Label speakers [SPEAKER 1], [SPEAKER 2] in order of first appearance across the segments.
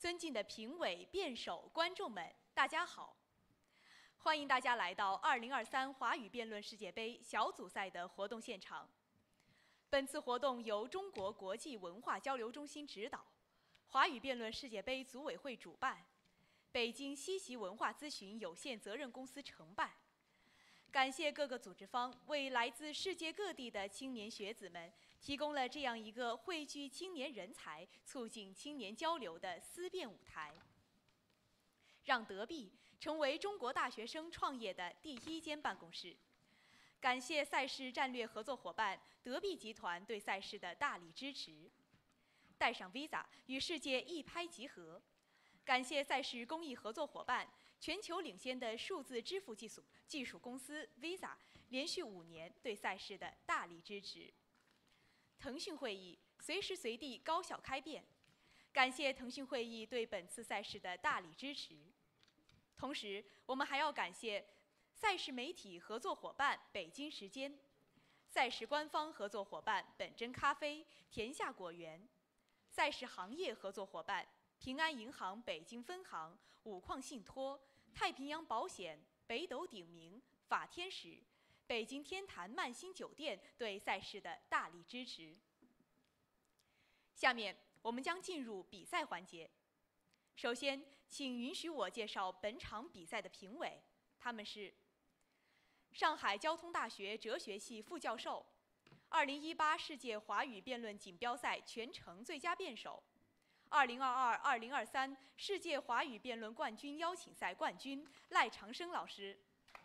[SPEAKER 1] 尊敬的评委、辩手、观众们，大家好！欢迎大家来到2023华语辩论世界杯小组赛的活动现场。本次活动由中国国际文化交流中心指导，华语辩论世界杯组委会主办，北京西习文化咨询有限责任公司承办。感谢各个组织方为来自世界各地的青年学子们提供了这样一个汇聚青年人才、促进青年交流的思辨舞台，让德币成为中国大学生创业的第一间办公室。感谢赛事战略合作伙伴德币集团对赛事的大力支持。带上 Visa 与世界一拍即合。感谢赛事公益合作伙伴全球领先的数字支付技术公司 Visa 连续5年对赛事的大力支持。腾讯会议随时随地高效开辩，感谢腾讯会议对本次赛事的大力支持。同时，我们还要感谢赛事媒体合作伙伴北京时间、赛事官方合作伙伴本真咖啡、天下果园、赛事行业合作伙伴平安银行北京分行、五矿信托、太平洋保险、北斗鼎明、法天使、北京天坛曼星酒店对赛事的大力支持。下面我们将进入比赛环节。首先，请允许我介绍本场比赛的评委，他们是上海交通大学哲学系副教授，2018世界华语辩论锦标赛全程最佳辩手，2022-2023世界华语辩论冠军邀请赛冠军赖长生老师。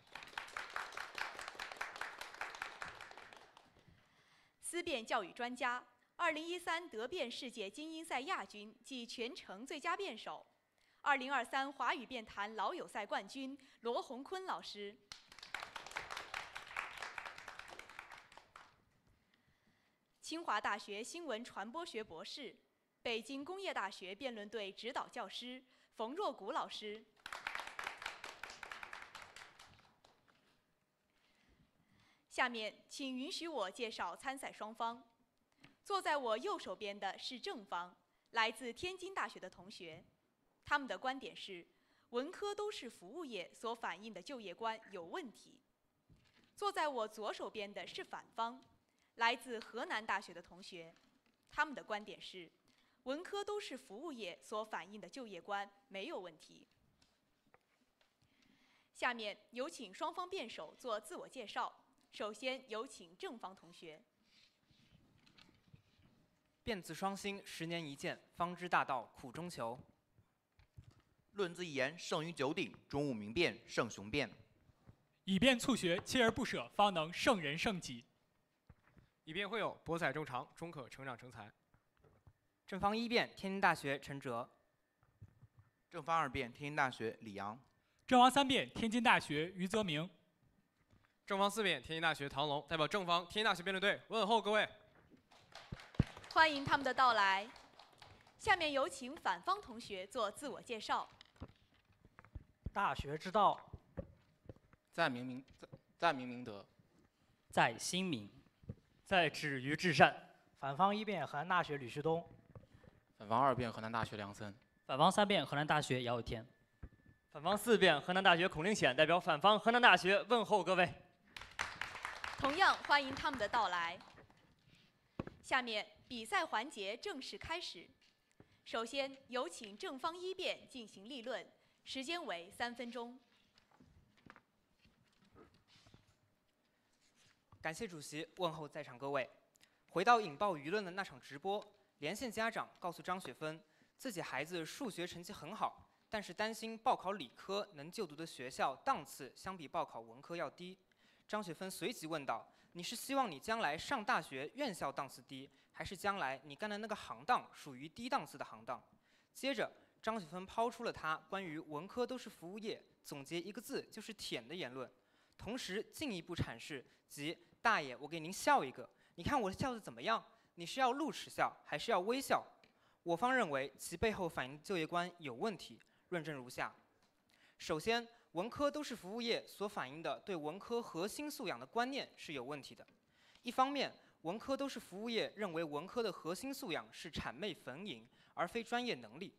[SPEAKER 1] 思辨教育专家，2013德辩世界精英赛亚军暨全程最佳辩手，2023华语辩坛老友赛冠军罗洪坤老师。清华大学新闻传播学博士，北京工业大学辩论队指导教师冯若谷老师。下面，请允许我介绍参赛双方。坐在我右手边的是正方，来自天津大学的同学，他们的观点是：文科都是服务业所反映的就业观有问题。坐在我左手边的是反方，来自河南大学的同学，他们的观点是：文科都是服务业所反映的就业观没有问题。下面有请双方辩手做自我介绍。首先有请正方同学。
[SPEAKER 2] 辩字双馨，10年一见，方知大道苦中求。
[SPEAKER 3] 论字一言，胜于九鼎，中午明辨，胜雄辩。
[SPEAKER 4] 以辩促学，锲而不舍，方能胜人胜己。
[SPEAKER 5] 以辩会友，博采众长，终可成长成才。
[SPEAKER 2] 正方一辩，天津大学陈哲；
[SPEAKER 3] 正方二辩，天津大学李阳；
[SPEAKER 4] 正方三辩，天津大学于泽明；
[SPEAKER 5] 正方四辩，天津大学唐龙。代表正方天津大学辩论队问候各位，
[SPEAKER 1] 欢迎他们的到来。下面有请反方同学做自我介绍。
[SPEAKER 6] 大学之道，
[SPEAKER 7] 在明明德，
[SPEAKER 8] 在亲民，
[SPEAKER 9] 在止于至善。
[SPEAKER 6] 反方一辩，河南大学吕旭东；
[SPEAKER 7] 反方二辩，河南大学梁森；
[SPEAKER 8] 反方三辩，河南大学姚有天；
[SPEAKER 9] 反方四辩，河南大学孔令显。代表反方河南大学问候各位。
[SPEAKER 1] 同样欢迎他们的到来。下面比赛环节正式开始。首先有请正方一辩进行立论，时间为3分钟。
[SPEAKER 2] 感谢主席，问候在场各位。回到引爆舆论的那场直播，连线家长告诉张雪芬，自己孩子数学成绩很好，但是担心报考理科能就读的学校档次相比报考文科要低。张雪芬随即问道：“你是希望你将来上大学院校档次低，还是将来你干的那个行当属于低档次的行当？”接着，张雪芬抛出了她关于文科都是服务业，总结一个字就是舔的言论，同时进一步阐释，即大爷，我给您笑一个，你看我笑得怎么样？你是要露齿笑还是要微笑？我方认为其背后反映就业观有问题，论证如下：首先，文科都是服务业所反映的对文科核心素养的观念是有问题的。一方面，文科都是服务业认为文科的核心素养是谄媚逢迎，而非专业能力。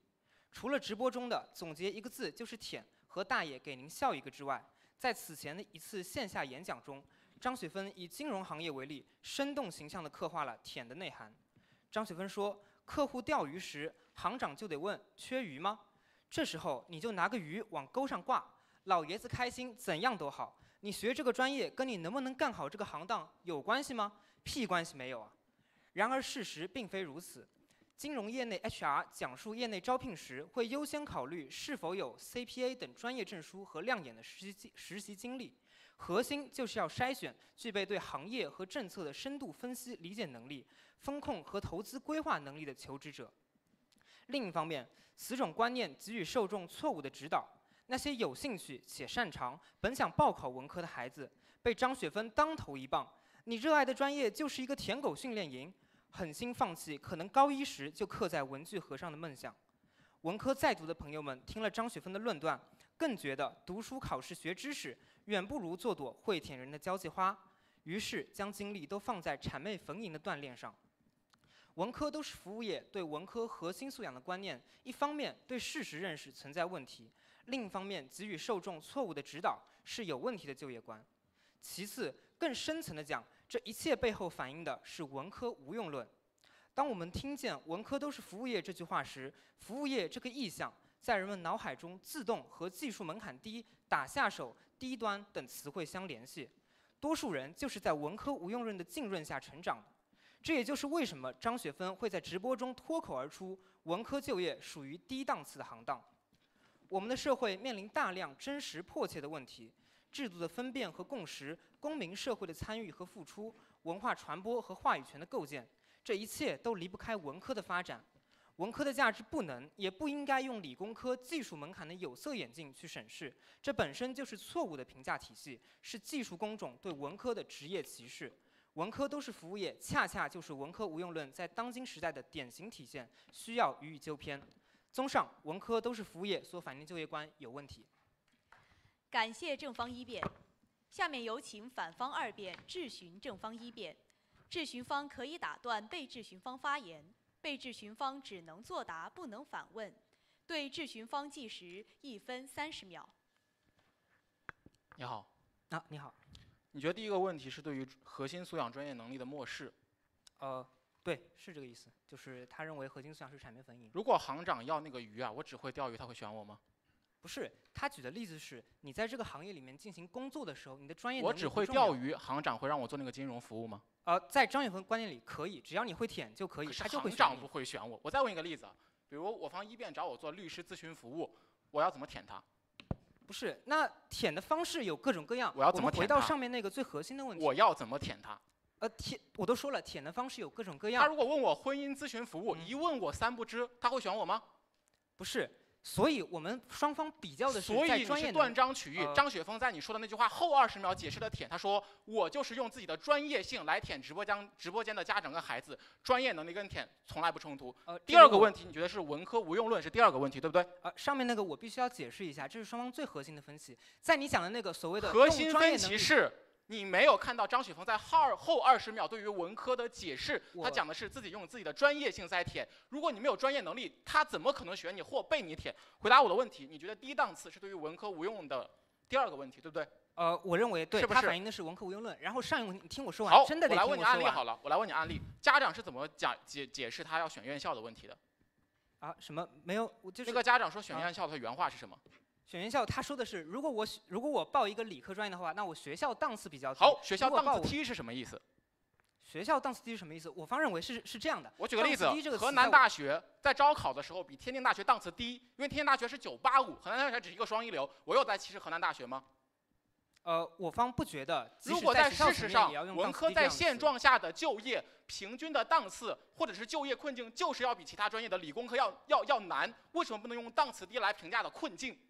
[SPEAKER 2] 除了直播中的总结一个字就是舔和大爷给您笑一个之外，在此前的一次线下演讲中，张雪芬以金融行业为例，生动形象地刻画了舔的内涵。张雪芬说，客户钓鱼时，行长就得问缺鱼吗？这时候你就拿个鱼往钩上挂，老爷子开心怎样都好。你学这个专业跟你能不能干好这个行当有关系吗？屁关系没有啊！然而事实并非如此。金融业内 HR 讲述业内招聘时，会优先考虑是否有 CPA 等专业证书和亮眼的实习经历，核心就是要筛选具备对行业和政策的深度分析理解能力、风控和投资规划能力的求职者。另一方面，此种观念给予受众错误的指导。那些有兴趣且擅长、本想报考文科的孩子，被张雪芬当头一棒。你热爱的专业就是一个舔狗训练营，狠心放弃可能高一时就刻在文具盒上的梦想。文科在读的朋友们听了张雪芬的论断，更觉得读书考试学知识远不如做朵会舔人的交际花，于是将精力都放在谄媚逢迎的锻炼上。文科都是服务业，对文科核心素养的观念，一方面对事实认识存在问题，另一方面给予受众错误的指导，是有问题的就业观。其次，更深层的讲，这一切背后反映的是文科无用论。当我们听见文科都是服务业这句话时，服务业这个意象在人们脑海中自动和技术门槛低、打下手、低端等词汇相联系。多数人就是在文科无用论的浸润下成长的。这也就是为什么张雪芬会在直播中脱口而出，文科就业属于低档次的行当。我们的社会面临大量真实迫切的问题，制度的分辨和共识，公民社会的参与和付出，文化传播和话语权的构建，这一切都离不开文科的发展。文科的价值不能也不应该用理工科技术门槛的有色眼镜去审视，这本身就是错误的评价体系，是技术工种对文科的职业歧视。文科都是服务业，恰恰就是文科无用论在当今时代的典型体现，需要予以纠偏。综上，文科都是服务业所反映就业观有问题。
[SPEAKER 1] 感谢正方一辩，下面有请反方二辩质询正方一辩。质询方可以打断被质询方发言，被质询方只能作答，不能反问。对质询方计时1分30秒。
[SPEAKER 7] 你好。
[SPEAKER 2] 你好。
[SPEAKER 7] 你觉得第一个问题是对于核心素养专业能力的漠视？
[SPEAKER 2] 对，是这个意思，就是他认为核心素养是谄媚逢迎。
[SPEAKER 7] 如果行长要那个鱼啊，我只会钓鱼，他会选我吗？
[SPEAKER 2] 不是，他举的例子是你在这个行业里面进行工作的时候，你的专业能力
[SPEAKER 7] 我只会钓鱼，行长会让我做那个金融服务吗？
[SPEAKER 2] 在张雪芬观念里可以，只要你会舔就可以，他就会选你。
[SPEAKER 7] 行长不会选我。我再问一个例子，比如我方一辩找我做律师咨询服务，我要怎么舔他？
[SPEAKER 2] 不是，那舔的方式有各种各样。
[SPEAKER 7] 我要怎么舔他？
[SPEAKER 2] 我们回到上面那个最核心的问题。
[SPEAKER 7] 我要怎么舔他？
[SPEAKER 2] 我都说了，舔的方式有各种各样。
[SPEAKER 7] 他如果问我婚姻咨询服务，一问我三不知，他会选我吗？
[SPEAKER 2] 不是，所以我们双方比较的是
[SPEAKER 7] 所
[SPEAKER 2] 在专业。
[SPEAKER 7] 以你是断章取义。张雪峰在你说的那句话后20秒解释了舔，他说我就是用自己的专业性来舔直播间的家长跟孩子，专业能力跟舔从来不冲突。第二个问题，你觉得是文科无用论是第二个问题，对不对？
[SPEAKER 2] 上面那个我必须要解释一下，这是双方最核心的分析。在你讲的那个所谓的
[SPEAKER 7] 核心分歧是。你没有看到张雪峰在后20秒对于文科的解释，他讲的是自己用自己的专业性在舔。如果你没有专业能力，他怎么可能选你或被你舔？回答我的问题，你觉得低档次是对于文科无用的第二个问题，对不对？
[SPEAKER 2] 我认为对，
[SPEAKER 7] 是不是？
[SPEAKER 2] 它反映的是文科无用论。然后上一个问题你听我说完，
[SPEAKER 7] 好，
[SPEAKER 2] 真的得听我说完。
[SPEAKER 7] 我来问你案例好了，我来问你案例，家长是怎么解释他要选院校的问题的？
[SPEAKER 2] 什么没有？就是
[SPEAKER 7] 那个家长说选院校，他原话是什么？
[SPEAKER 2] 选院校，他说的是，如果我报一个理科专业的话，那我学校档次比较低。
[SPEAKER 7] 好，学校档次低是什么意思？
[SPEAKER 2] 学校档次低是什么意思？我方认为是这样的。
[SPEAKER 7] 我举个例子，河南大学在招考的时候比天津大学档次低，因为天津大学是985，河南大学只是一个双一流。我又在歧视河南大学吗？
[SPEAKER 2] 我方不觉得。
[SPEAKER 7] 如果在事实上，文科在现状下的就业平均的档次，或者是就业困境，就是要比其他专业的理工科要难。为什么不能用档次低来评价的困境？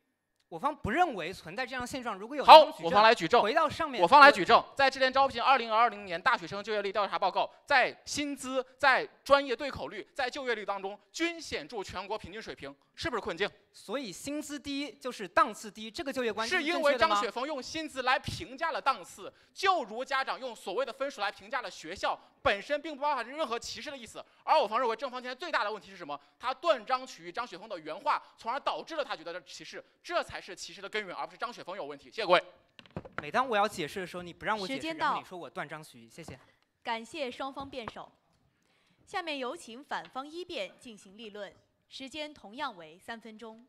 [SPEAKER 2] 我方不认为存在这样现状。如果有
[SPEAKER 7] 好，
[SPEAKER 2] 举证
[SPEAKER 7] 我方来举证。
[SPEAKER 2] 回到上面，
[SPEAKER 7] 我方来举证。在智联招聘2020年大学生就业率调查报告，在薪资、在专业对口率、在就业率当中，均显著全国平均水平，是不是困境？
[SPEAKER 2] 所以薪资低就是档次低，这个就业观
[SPEAKER 7] 是因为张雪峰用薪资来评价了档次，就如家长用所谓的分数来评价了学校，本身并不包含任何歧视的意思。而我方认为，正方今天最大的问题是什么？他断章取义张雪峰的原话，从而导致了他觉得这歧视，这才是歧视的根源，而不是张雪峰有问题。谢谢各位。
[SPEAKER 2] 每当我要解释的时候，你不让我解释，然后你说我断章取义，谢谢。
[SPEAKER 1] 感谢双方辩手。下面有请反方一辩进行立论，时间同样为3分钟。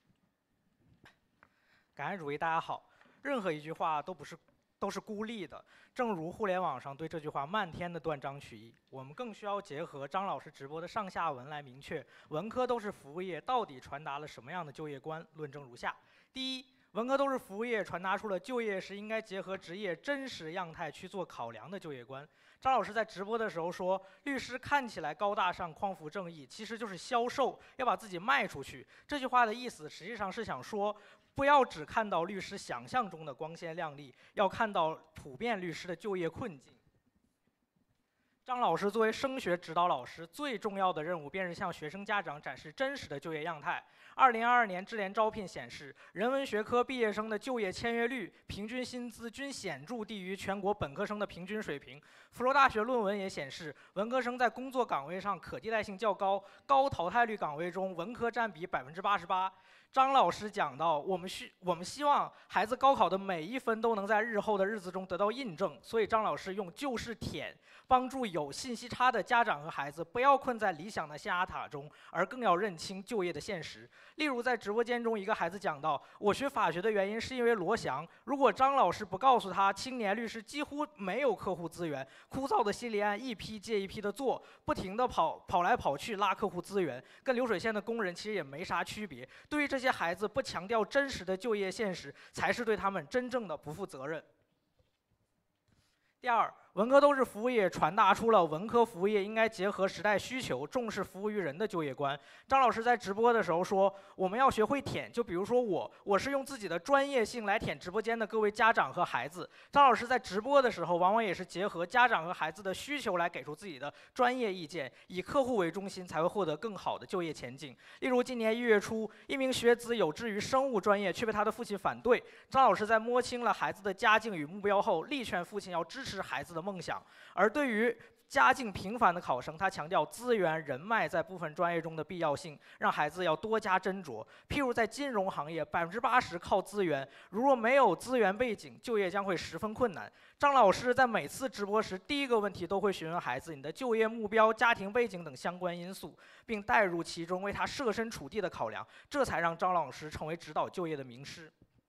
[SPEAKER 6] 感恩主席，大家好。任何一句话都是孤立的，正如互联网上对这句话漫天的断章取义。我们更需要结合张老师直播的上下文来明确，文科都是服务业到底传达了什么样的就业观。论证如下：第一，文科都是服务业传达出了就业时应该结合职业真实样态去做考量的就业观。张老师在直播的时候说，律师看起来高大上、匡扶正义，其实就是销售，要把自己卖出去。这句话的意思实际上是想说，不要只看到律师想象中的光鲜亮丽，要看到普遍律师的就业困境。张老师作为升学指导老师，最重要的任务便是向学生家长展示真实的就业样态。2022年智联招聘显示，人文学科毕业生的就业签约率、平均薪资均显著低于全国本科生的平均水平。佛罗大学论文也显示，文科生在工作岗位上可替代性较高，高淘汰率岗位中文科占比88%。张老师讲到，我们希望孩子高考的每一分都能在日后的日子中得到印证，所以张老师用就是舔，帮助有信息差的家长和孩子不要困在理想的象牙塔中，而更要认清就业的现实。例如在直播间中，一个孩子讲到，我学法学的原因是因为罗翔，如果张老师不告诉他，青年律师几乎没有客户资源，枯燥的心理案一批接一批的做，不停地跑来跑去拉客户资源，跟流水线的工人其实也没啥区别。对于这些孩子，不强调真实的就业现实，才是对他们真正的不负责任。第二，文科都是服务业传达出了文科服务业应该结合时代需求，重视服务于人的就业观。张老师在直播的时候说，我们要学会舔，就比如说我是用自己的专业性来舔直播间的各位家长和孩子。张老师在直播的时候，往往也是结合家长和孩子的需求来给出自己的专业意见，以客户为中心，才会获得更好的就业前景。例如今年1月初，一名学子有志于生物专业，却被他的父亲反对。张老师在摸清了孩子的家境与目标后，力劝父亲要支持孩子的梦想。而对于家境平凡的考生，他强调资源人脉在部分专业中的必要性，让孩子要多加斟酌。譬如在金融行业，80%靠资源，如若没有资源背景，就业将会十分困难。张老师在每次直播时，第一个问题都会询问孩子你的就业目标、家庭背景等相关因素，并带入其中，为他设身处地的考量，这才让张老师成为指导就业的名师。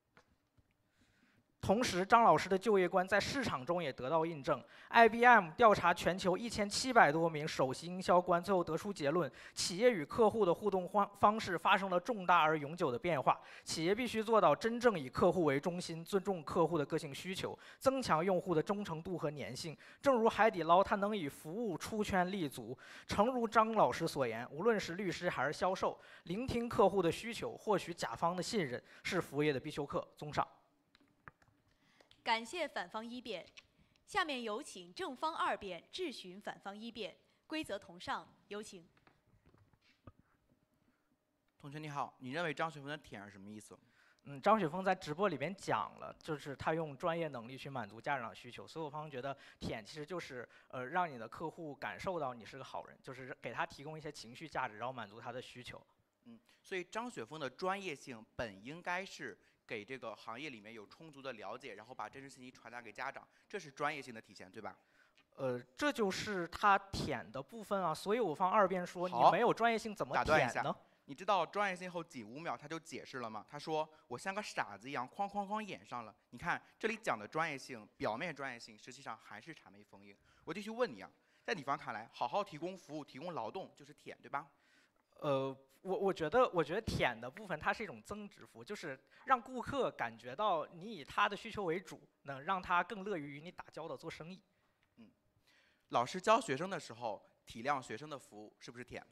[SPEAKER 6] 同时，张老师的就业观在市场中也得到印证。IBM 调查全球1700多名首席营销官，最后得出结论：企业与客户的互动方式发生了重大而永久的变化。企业必须做到真正以客户为中心，尊重客户的个性需求，增强用户的忠诚度和粘性。正如海底捞，它能以服务出圈立足。诚如张老师所言，无论是律师还是销售，聆听客户的需求，获取甲方的信任，是服务业的必修课。综上。
[SPEAKER 1] 感谢反方一辩，下面有请正方二辩质询反方一辩，规则同上，有请。
[SPEAKER 3] 同学你好，你认为张雪峰的舔是什么意思？
[SPEAKER 6] 张雪峰在直播里边讲了，就是他用专业能力去满足家长的需求，所以我方觉得舔其实就是让你的客户感受到你是个好人，就是给他提供一些情绪价值，然后满足他的需求。
[SPEAKER 3] 所以张雪峰的专业性本应该是给这个行业里面有充足的了解，然后把真实信息传达给家长，这是专业性的体现，对吧？
[SPEAKER 6] 这就是他舔的部分啊，所以我方二辩说你没有专业性怎么舔呢？
[SPEAKER 3] 你知道专业性后仅5秒他就解释了吗？他说我像个傻子一样哐哐哐演上了。你看这里讲的专业性，表面专业性，实际上还是谄媚逢迎。我继续问你啊，在你方看来，好好提供服务、提供劳动就是舔，对吧？
[SPEAKER 6] 我觉得舔的部分它是一种增值服务，就是让顾客感觉到你以他的需求为主，能让他更乐于与你打交道做生意。
[SPEAKER 3] 老师教学生的时候体谅学生的服务，是不是舔？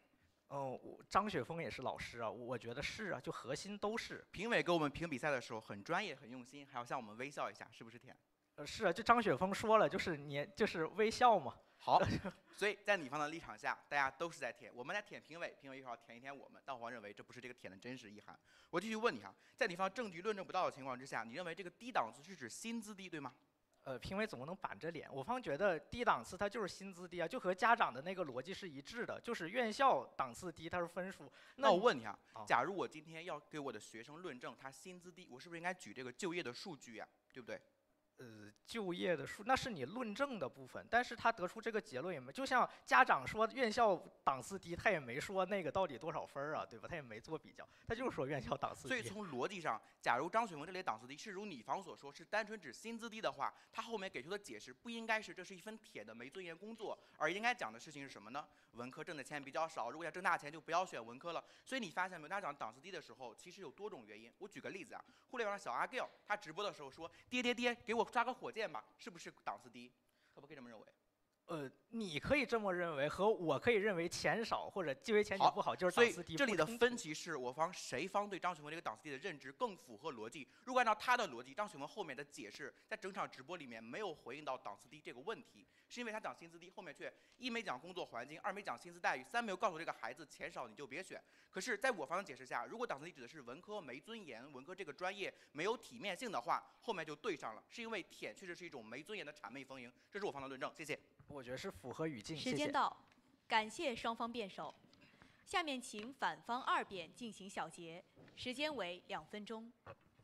[SPEAKER 6] 张雪峰也是老师啊，我觉得是啊，就核心都是。
[SPEAKER 3] 评委给我们评比赛的时候很专业、很用心，还要向我们微笑一下，是不是甜？
[SPEAKER 6] 是啊，就张雪峰说了，就是就是微笑嘛。
[SPEAKER 3] 好，所以在女方的立场下，大家都是在舔，我们在舔评委，评委一会儿舔一舔我们。但我认为这不是这个舔的真实意涵。我继续问你哈，在女方证据论证不到的情况之下，你认为这个低档次是指薪资低，对吗？
[SPEAKER 6] 评委总不能板着脸，我方觉得低档次它就是薪资低啊，就和家长的那个逻辑是一致的，就是院校档次低，它是分数。
[SPEAKER 3] 那我问你啊，假如我今天要给我的学生论证他薪资低，我是不是应该举这个就业的数据呀，对不对？
[SPEAKER 6] 就业的数那是你论证的部分，但是他得出这个结论也没，就像家长说院校档次低，他也没说那个到底多少分啊，对吧？他也没做比较，他就是说院校档次低。
[SPEAKER 3] 所以从逻辑上，假如张雪峰这里档次低是如你方所说是单纯指薪资低的话，他后面给出的解释不应该是这是一份铁的没尊严工作，而应该讲的事情是什么呢？文科挣的钱比较少，如果要挣大钱就不要选文科了。所以你发现没有，他讲档次低的时候，其实有多种原因。我举个例子啊，互联网上小阿 Gil 他直播的时候说爹，给我抓个火箭吧，是不是档次低？可不可以这么认为？
[SPEAKER 6] 你可以这么认为，和我可以认为钱少或者就业前景不好就是档次低。
[SPEAKER 3] 所以这里的分歧是我方谁方对张雪峰这个档次低的认知更符合逻辑。如果按照他的逻辑，张雪峰后面的解释在整场直播里面没有回应到档次低这个问题，是因为他讲薪资低，后面却一没讲工作环境，二没讲薪资待遇，三没有告诉这个孩子钱少你就别选。可是，在我方的解释下，如果档次低指的是文科没尊严，文科这个专业没有体面性的话，后面就对上了，是因为舔确实是一种没尊严的谄媚逢迎，这是我方的论证。谢谢。
[SPEAKER 6] 我觉得是符合语境。
[SPEAKER 1] 时间到，感谢双方辩手。下面请反方二辩进行小结，时间为2分钟。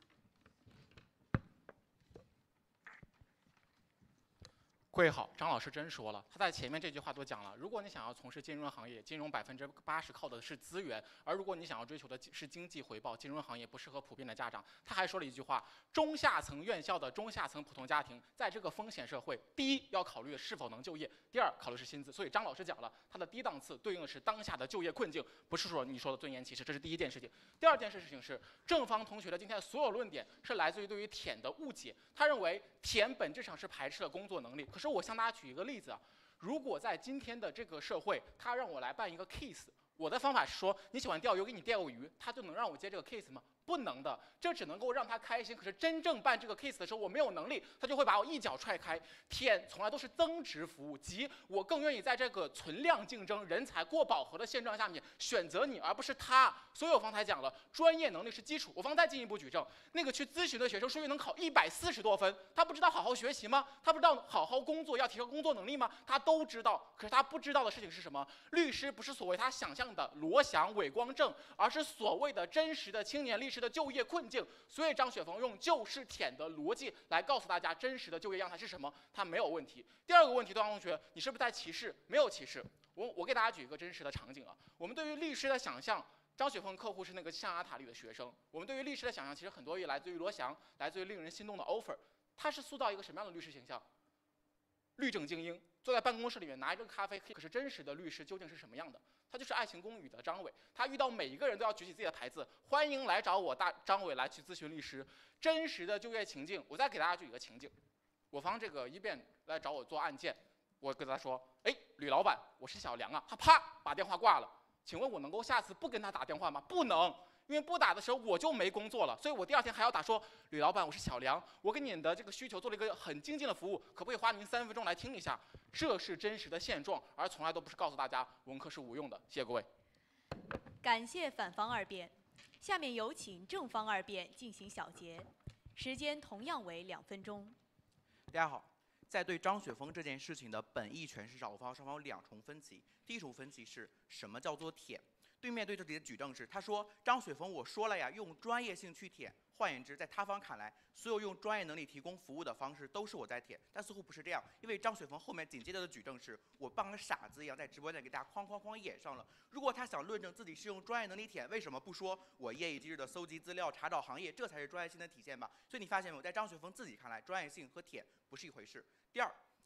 [SPEAKER 7] 各位好，张老师真说了，他在前面这句话都讲了，如果你想要从事金融行业，金融80%靠的是资源，而如果你想要追求的是经济回报，金融行业不适合普遍的家长。他还说了一句话，中下层院校的中下层普通家庭，在这个风险社会，第一要考虑的是否能就业，第二考虑是薪资。所以张老师讲了，他的低档次对应的是当下的就业困境，不是说你说的尊严歧视，这是第一件事情。第二件事情是，正方同学的今天的所有论点是来自于对于舔的误解，他认为舔本质上是排斥了工作能力。可是我向大家举一个例子啊，如果在今天的这个社会，他让我来办一个 case， 我的方法是说，你喜欢钓鱼，我给你钓个鱼，他就能让我接这个 case 吗？不能的，这只能够让他开心。可是真正办这个 case 的时候，我没有能力，他就会把我一脚踹开。舔从来都是增值服务，即我更愿意在这个存量竞争、人才过饱和的现状下面选择你，而不是他。所以我方才讲了，专业能力是基础。我方再进一步举证，那个去咨询的学生数学能考140多分，他不知道好好学习吗？他不知道好好工作要提高工作能力吗？他都知道，可是他不知道的事情是什么？律师不是所谓他想象的罗翔、韦光正，而是所谓的真实的青年律师的就业困境。所以张雪峰用就是舔的逻辑来告诉大家真实的就业样态是什么，他没有问题。第二个问题，段同学，你是不是在歧视？没有歧视。我给大家举一个真实的场景啊，我们对于律师的想象。张雪峰客户是那个象牙塔里的学生。我们对于律师的想象，其实很多也来自于罗翔，来自于令人心动的 offer。他是塑造一个什么样的律师形象？律政精英，坐在办公室里面拿一个咖啡。可是真实的律师究竟是什么样的？他就是《爱情公寓》的张伟，他遇到每一个人都要举起自己的牌子，欢迎来找我张伟来去咨询律师。真实的就业情境，我再给大家举一个情境：我方这个一辩来找我做案件，我跟他说：“哎，吕老板，我是小梁啊。”他啪把电话挂了。请问我能够下次不跟他打电话吗？不能，因为不打的时候我就没工作了，所以我第二天还要打说，吕老板，我是小梁，我给您的这个需求做了一个很精进的服务，可不可以花您3分钟来听一下？这是真实的现状，而从来都不是告诉大家文科是无用的。谢谢各位。
[SPEAKER 1] 感谢反方二辩，下面有请正方二辩进行小结，时间同样为2分钟。
[SPEAKER 3] 大家好。在对张雪峰这件事情的本意诠释上，我方双方有2重分歧。第一重分歧是什么叫做舔？对面对这里的举证是，他说张雪峰我说了呀，用专业性去舔。换言之，在他方看来，所有用专业能力提供服务的方式都是我在舔，但似乎不是这样，因为张雪峰后面紧接着的举证是我扮个傻子一样在直播间给大家哐演上了。如果他想论证自己是用专业能力舔，为什么不说我夜以继日的搜集资料、查找行业，这才是专业性的体现吧？所以你发现没有，在张雪峰自己看来，专业性和舔不是一回事。第二，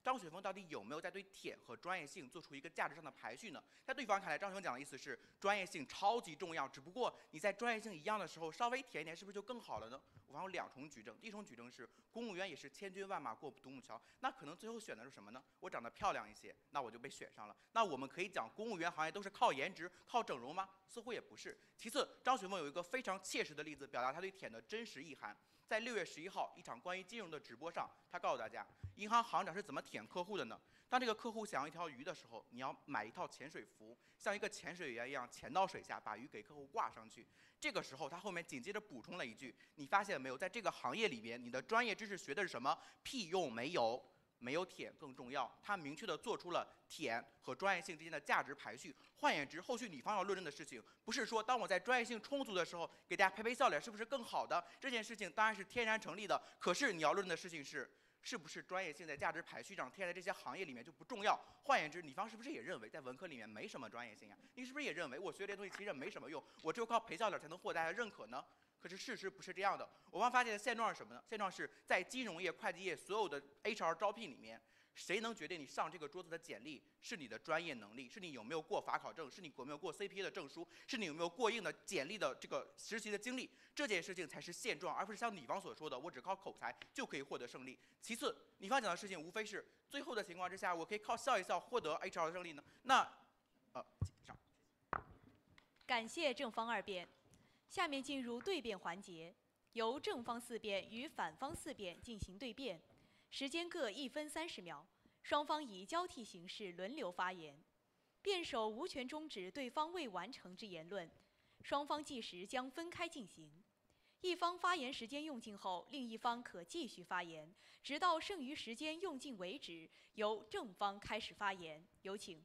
[SPEAKER 3] 张雪峰到底有没有在对舔和专业性做出一个价值上的排序呢？在对方看来，张雪峰讲的意思是专业性超级重要，只不过你在专业性一样的时候稍微舔一点，是不是就更好了呢？我方有2重举证，第一重举证是公务员也是千军万马过独木桥，那可能最后选的是什么呢？我长得漂亮一些，那我就被选上了。那我们可以讲公务员行业都是靠颜值、靠整容吗？似乎也不是。其次，张雪峰有一个非常切实的例子，表达他对舔的真实意涵。在6月11号一场关于金融的直播上，他告诉大家，银行行长是怎么舔客户的呢？当这个客户想要一条鱼的时候，你要买一套潜水服，像一个潜水员一样潜到水下，把鱼给客户挂上去。这个时候，他后面紧接着补充了一句：“你发现没有，在这个行业里面，你的专业知识学的是什么？屁用没有。”没有舔更重要，他明确地做出了舔和专业性之间的价值排序。换言之，后续女方要论证的事情，不是说当我在专业性充足的时候，给大家陪陪笑脸是不是更好的？这件事情当然是天然成立的。可是你要论证的事情是，是不是专业性在价值排序上贴在这些行业里面就不重要？换言之，女方是不是也认为在文科里面没什么专业性呀？你是不是也认为我学这些东西其实没什么用，我只有靠陪笑脸才能获得大家认可呢？可是事实不是这样的。我方发现的现状是什么呢？现状是在金融业、会计业所有的 HR 招聘里面，谁能决定你上这个桌子的简历是你的专业能力，是你有没有过法考证，是你有没有过 CPA 的证书，是你有没有过硬的简历的这个实习的经历，这件事情才是现状，而不是像女方所说的我只靠口才就可以获得胜利。其次，女方讲的事情无非是最后的情况之下，我可以靠笑一笑获得 HR 的胜利呢？那上。
[SPEAKER 1] 感谢正方2辩，下面进入对辩环节，由正方4辩与反方4辩进行对辩。时间各1分30秒，双方以交替形式轮流发言。辩手无权终止对方未完成之言论，双方计时将分开进行。一方发言时间用尽后，另一方可继续发言，直到剩余时间用尽为止。由正方开始发言，有请。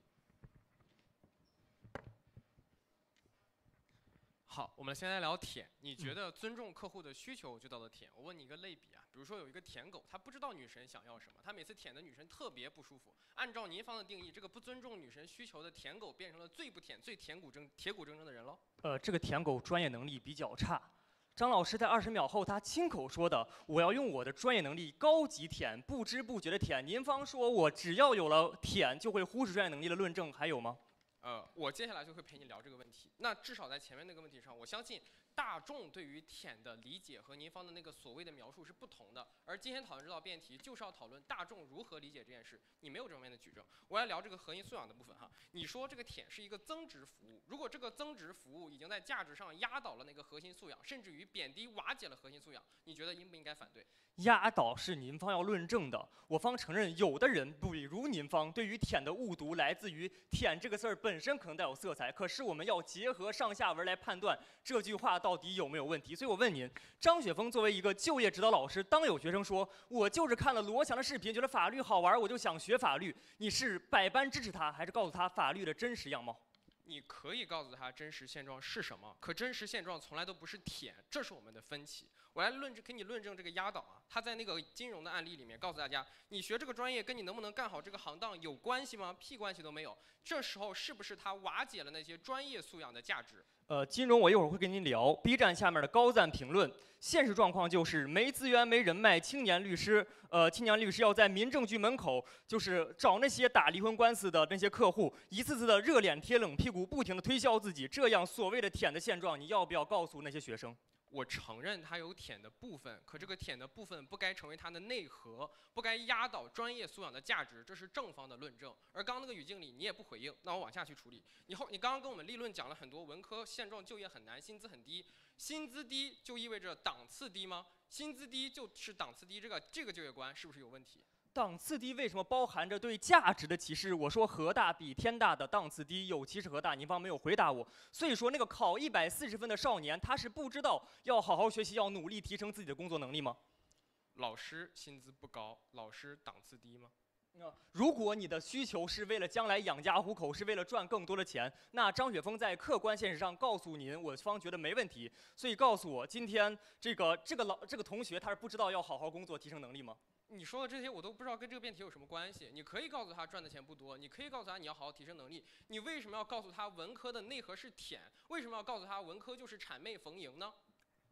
[SPEAKER 5] 好，我们现在聊舔。你觉得尊重客户的需求就叫做舔？我问你一个类比啊，比如说有一个舔狗，他不知道女神想要什么，他每次舔的女神特别不舒服。按照您方的定义，这个不尊重女神需求的舔狗变成了最不舔、最铁骨铮铮的人喽？
[SPEAKER 9] 这个舔狗专业能力比较差。张老师在20秒后，他亲口说的：“我要用我的专业能力高级舔，不知不觉的舔。”您方说我只要有了舔，就会忽视专业能力的论证，还有吗？
[SPEAKER 5] 我接下来就会陪你聊这个问题。那至少在前面那个问题上，我相信大众对于舔的理解和您方的那个所谓的描述是不同的。而今天讨论这道辩题，就是要讨论大众如何理解这件事。你没有这方面的举证，我来聊这个核心素养的部分哈。你说这个舔是一个增值服务，如果这个增值服务已经在价值上压倒了那个核心素养，甚至于贬低瓦解了核心素养，你觉得应不应该反对？
[SPEAKER 9] 压倒是您方要论证的，我方承认有的人，比如您方，对于舔的误读来自于舔这个字儿本身可能带有色彩，可是我们要结合上下文来判断这句话到底有没有问题。所以我问您，张雪峰作为一个就业指导老师，当有学生说我就是看了罗翔的视频，觉得法律好玩，我就想学法律，你是百般支持他，还是告诉他法律的真实样貌？
[SPEAKER 5] 你可以告诉他真实现状是什么，可真实现状从来都不是舔，这是我们的分歧。我来给你论证这个压倒啊，他在那个金融的案例里面告诉大家，你学这个专业跟你能不能干好这个行当有关系吗？屁关系都没有。这时候是不是他瓦解了那些专业素养的价值？
[SPEAKER 9] 金融我一会儿会跟您聊。B 站下面的高赞评论，现实状况就是没资源没人脉，青年律师要在民政局门口，就是找那些打离婚官司的那些客户，一次次的热脸贴冷屁股，不停的推销自己，这样所谓的舔的现状，你要不要告诉那些学生？
[SPEAKER 5] 我承认它有舔的部分，可这个舔的部分不该成为它的内核，不该压倒专业素养的价值，这是正方的论证。而刚那个语境里你也不回应，那我往下去处理。你刚刚跟我们立论讲了很多文科现状就业很难，薪资很低，薪资低就意味着档次低吗？薪资低就是档次低，这个就业观是不是有问题？
[SPEAKER 9] 档次低为什么包含着对价值的歧视？我说河大比天大的档次低，有歧视河大，您方没有回答我。所以说那个考140分的少年，他是不知道要好好学习，要努力提升自己的工作能力吗？
[SPEAKER 5] 老师薪资不高，老师档次低吗？
[SPEAKER 9] 如果你的需求是为了将来养家糊口，是为了赚更多的钱，那张雪峰在客观现实上告诉您，我方觉得没问题。所以告诉我，今天这个同学他是不知道要好好工作提升能力吗？
[SPEAKER 5] 你说的这些我都不知道跟这个辩题有什么关系。你可以告诉他赚的钱不多，你可以告诉他你要好好提升能力，你为什么要告诉他文科的内核是舔？为什么要告诉他文科就是谄媚逢迎呢？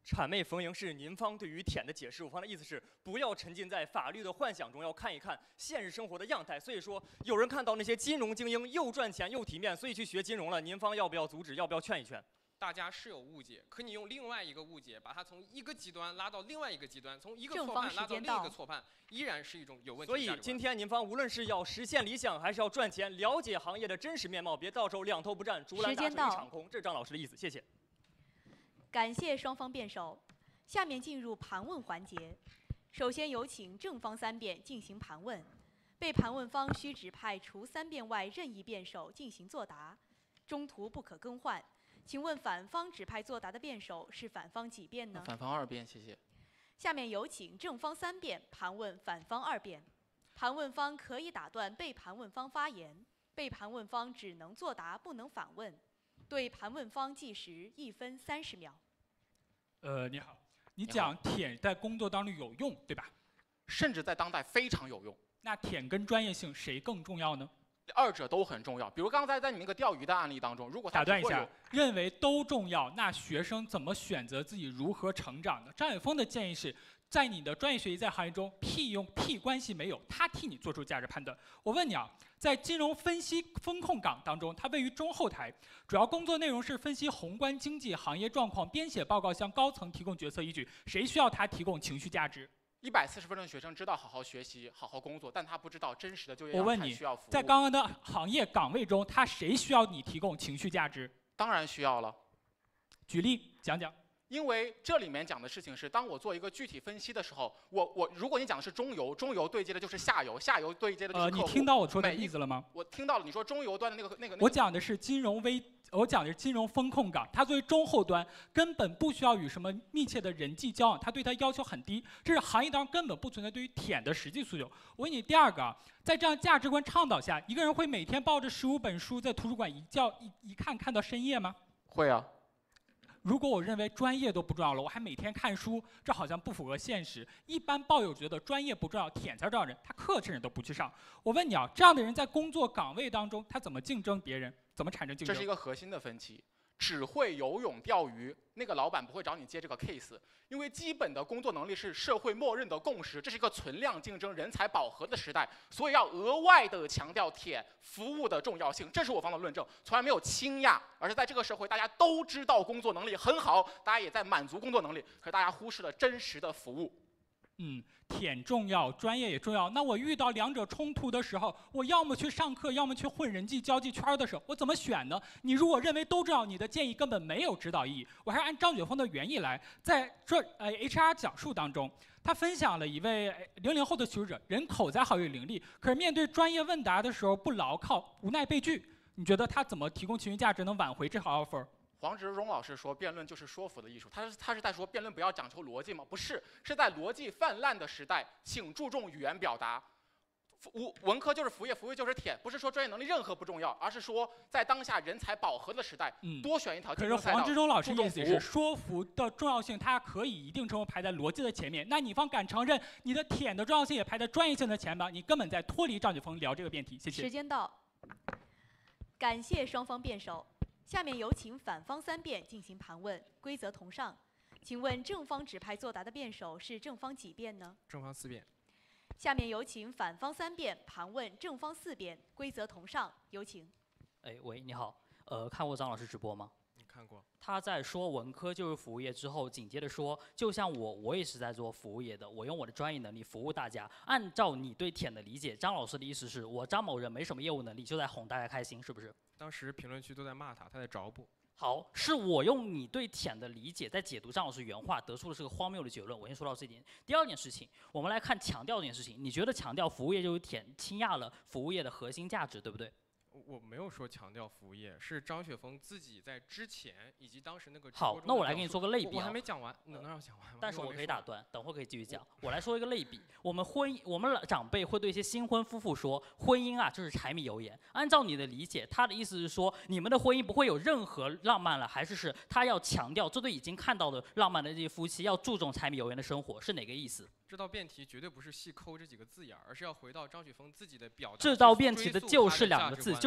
[SPEAKER 9] 谄媚逢迎是您方对于舔的解释，我方的意思是不要沉浸在法律的幻想中，要看一看现实生活的样态。所以说，有人看到那些金融精英又赚钱又体面，所以去学金融了，您方要不要阻止？要不要劝一劝？
[SPEAKER 5] 大家是有误解，可你用另外一个误解，把它从一个极端拉到另外一个极端，从一个错判拉到另一个错判，依然是一种有问题的价值观。
[SPEAKER 9] 所以今天您方无论是要实现理想，还是要赚钱，了解行业的真实面貌，别到时候两头不占，竹篮打水一场空。这是张老师的意思，谢谢。
[SPEAKER 1] 感谢双方辩手。下面进入盘问环节，首先有请正方3辩进行盘问，被盘问方需指派除3辩外任意辩手进行作答，中途不可更换。请问反方指派作答的辩手是反方几辩呢？
[SPEAKER 7] 反方2辩，谢谢。
[SPEAKER 1] 下面有请正方3辩盘问反方2辩，盘问方可以打断被盘问方发言，被盘问方只能作答不能反问，对盘问方计时1分30秒。
[SPEAKER 4] 你好。你讲舔在工作当中有用，对吧？
[SPEAKER 7] 甚至在当代非常有用。
[SPEAKER 4] 那舔跟专业性谁更重要呢？
[SPEAKER 7] 二者都很重要。比如刚才在你那个钓鱼的案例当中，如果他
[SPEAKER 4] 打断一下，认为都重要，那学生怎么选择自己如何成长呢？张雪峰的建议是，在你的专业学习在行业中屁关系没有，他替你做出价值判断。我问你啊，在金融分析风控岗当中，它位于中后台，主要工作内容是分析宏观经济行业状况，编写报告向高层提供决策依据。谁需要他提供情绪价值
[SPEAKER 7] ？140分的学生知道好好学习、好好工作，但他不知道真实的就业
[SPEAKER 4] 样态需要服务。在刚刚的行业岗位中，他谁需要你提供情绪价值？
[SPEAKER 7] 当然需要了。
[SPEAKER 4] 举例讲讲。
[SPEAKER 7] 因为这里面讲的事情是，当我做一个具体分析的时候，如果你讲的是中游，中游对接的就是下游，下游对接的就是客户。
[SPEAKER 4] 你听到我说的例子了吗？
[SPEAKER 7] 我听到了，你说中游端的那个。
[SPEAKER 4] 我讲的是金融风控岗，它作为中后端，根本不需要与什么密切的人际交往，它对它要求很低，这是行业当中根本不存在对于舔的实际诉求。我问你第二个，在这样价值观倡导下，一个人会每天抱着15本书在图书馆一看到深夜吗？
[SPEAKER 7] 会啊。
[SPEAKER 4] 如果我认为专业都不重要了，我还每天看书，这好像不符合现实。一般抱有觉得专业不重要，舔才重要人，他课甚至都不去上。我问你啊，这样的人在工作岗位当中，他怎么竞争别人？怎么产生竞争？
[SPEAKER 7] 这是一个核心的分歧。只会游泳、钓鱼，那个老板不会找你接这个 case， 因为基本的工作能力是社会默认的共识，这是一个存量竞争、人才饱和的时代，所以要额外的强调舔服务的重要性。这是我方的论证，从来没有倾轧，而是在这个社会大家都知道工作能力很好，大家也在满足工作能力，可是大家忽视了真实的服务。
[SPEAKER 4] 舔重要，专业也重要。那我遇到两者冲突的时候，我要么去上课，要么去混人际交际圈的时候，我怎么选呢？你如果认为都重要，你的建议根本没有指导意义。我还是按张雪峰的原意来，在这HR 讲述当中，他分享了一位00后的求职者，人口才好又伶俐，可是面对专业问答的时候不牢靠，无奈被拒。你觉得他怎么提供情绪价值能挽回这好 offer？
[SPEAKER 7] 黄执中老师说，辩论就是说服的艺术。他是在说辩论不要讲求逻辑吗？不是，是在逻辑泛滥的时代，请注重语言表达。文科就是服务业，服务业就是舔，不是说专业能力任何不重要，而是说在当下人才饱和的时代，多选一条竞争赛道。
[SPEAKER 4] 可是黄执中老师意思是，说服的重要性，它可以一定程度排在逻辑的前面。那你方敢承认你的舔的重要性也排在专业性的前吗？你根本在脱离张雪峰聊这个辩题。谢谢。
[SPEAKER 1] 时间到，感谢双方辩手。下面有请反方3辩进行盘问，规则同上。请问正方指派作答的辩手是正方几辩呢？
[SPEAKER 5] 正方4辩。
[SPEAKER 1] 下面有请反方3辩盘问正方4辩，规则同上。有请。
[SPEAKER 8] 喂，你好，看过张老师直播吗？
[SPEAKER 5] 看过。
[SPEAKER 8] 他在说文科就是服务业之后，紧接着说，就像我也是在做服务业的，我用我的专业能力服务大家。按照你对舔的理解，张老师的意思是我张某人没什么业务能力，就在哄大家开心，是不是？
[SPEAKER 5] 当时评论区都在骂他，他在找补。
[SPEAKER 8] 好，是我用你对舔的理解，在解读张老师原话，得出了这个荒谬的结论。我先说到这一点。第二件事情，我们来看强调这件事情。你觉得强调服务业就是舔，倾轧了服务业的核心价值，对不对？
[SPEAKER 5] 我没有说强调服务业，是张雪峰自己在之前以及当时那个
[SPEAKER 8] 好，那我来给你说个类比。
[SPEAKER 5] 我还没讲完，能让我讲完吗？
[SPEAKER 8] 但是我可以打断，等会可以继续讲。我来说一个类比，我们长辈会对一些新婚夫妇说，婚姻啊就是柴米油盐。按照你的理解，他的意思是说，你们的婚姻不会有任何浪漫了，还是他要强调这对已经看到的浪漫的这些夫妻要注重柴米油盐的生活，是哪个意思？
[SPEAKER 5] 这道辩题绝对不是细抠这几个字眼，而是要回到张雪峰自己的表达。
[SPEAKER 8] 这道辩题的就是2个字，就是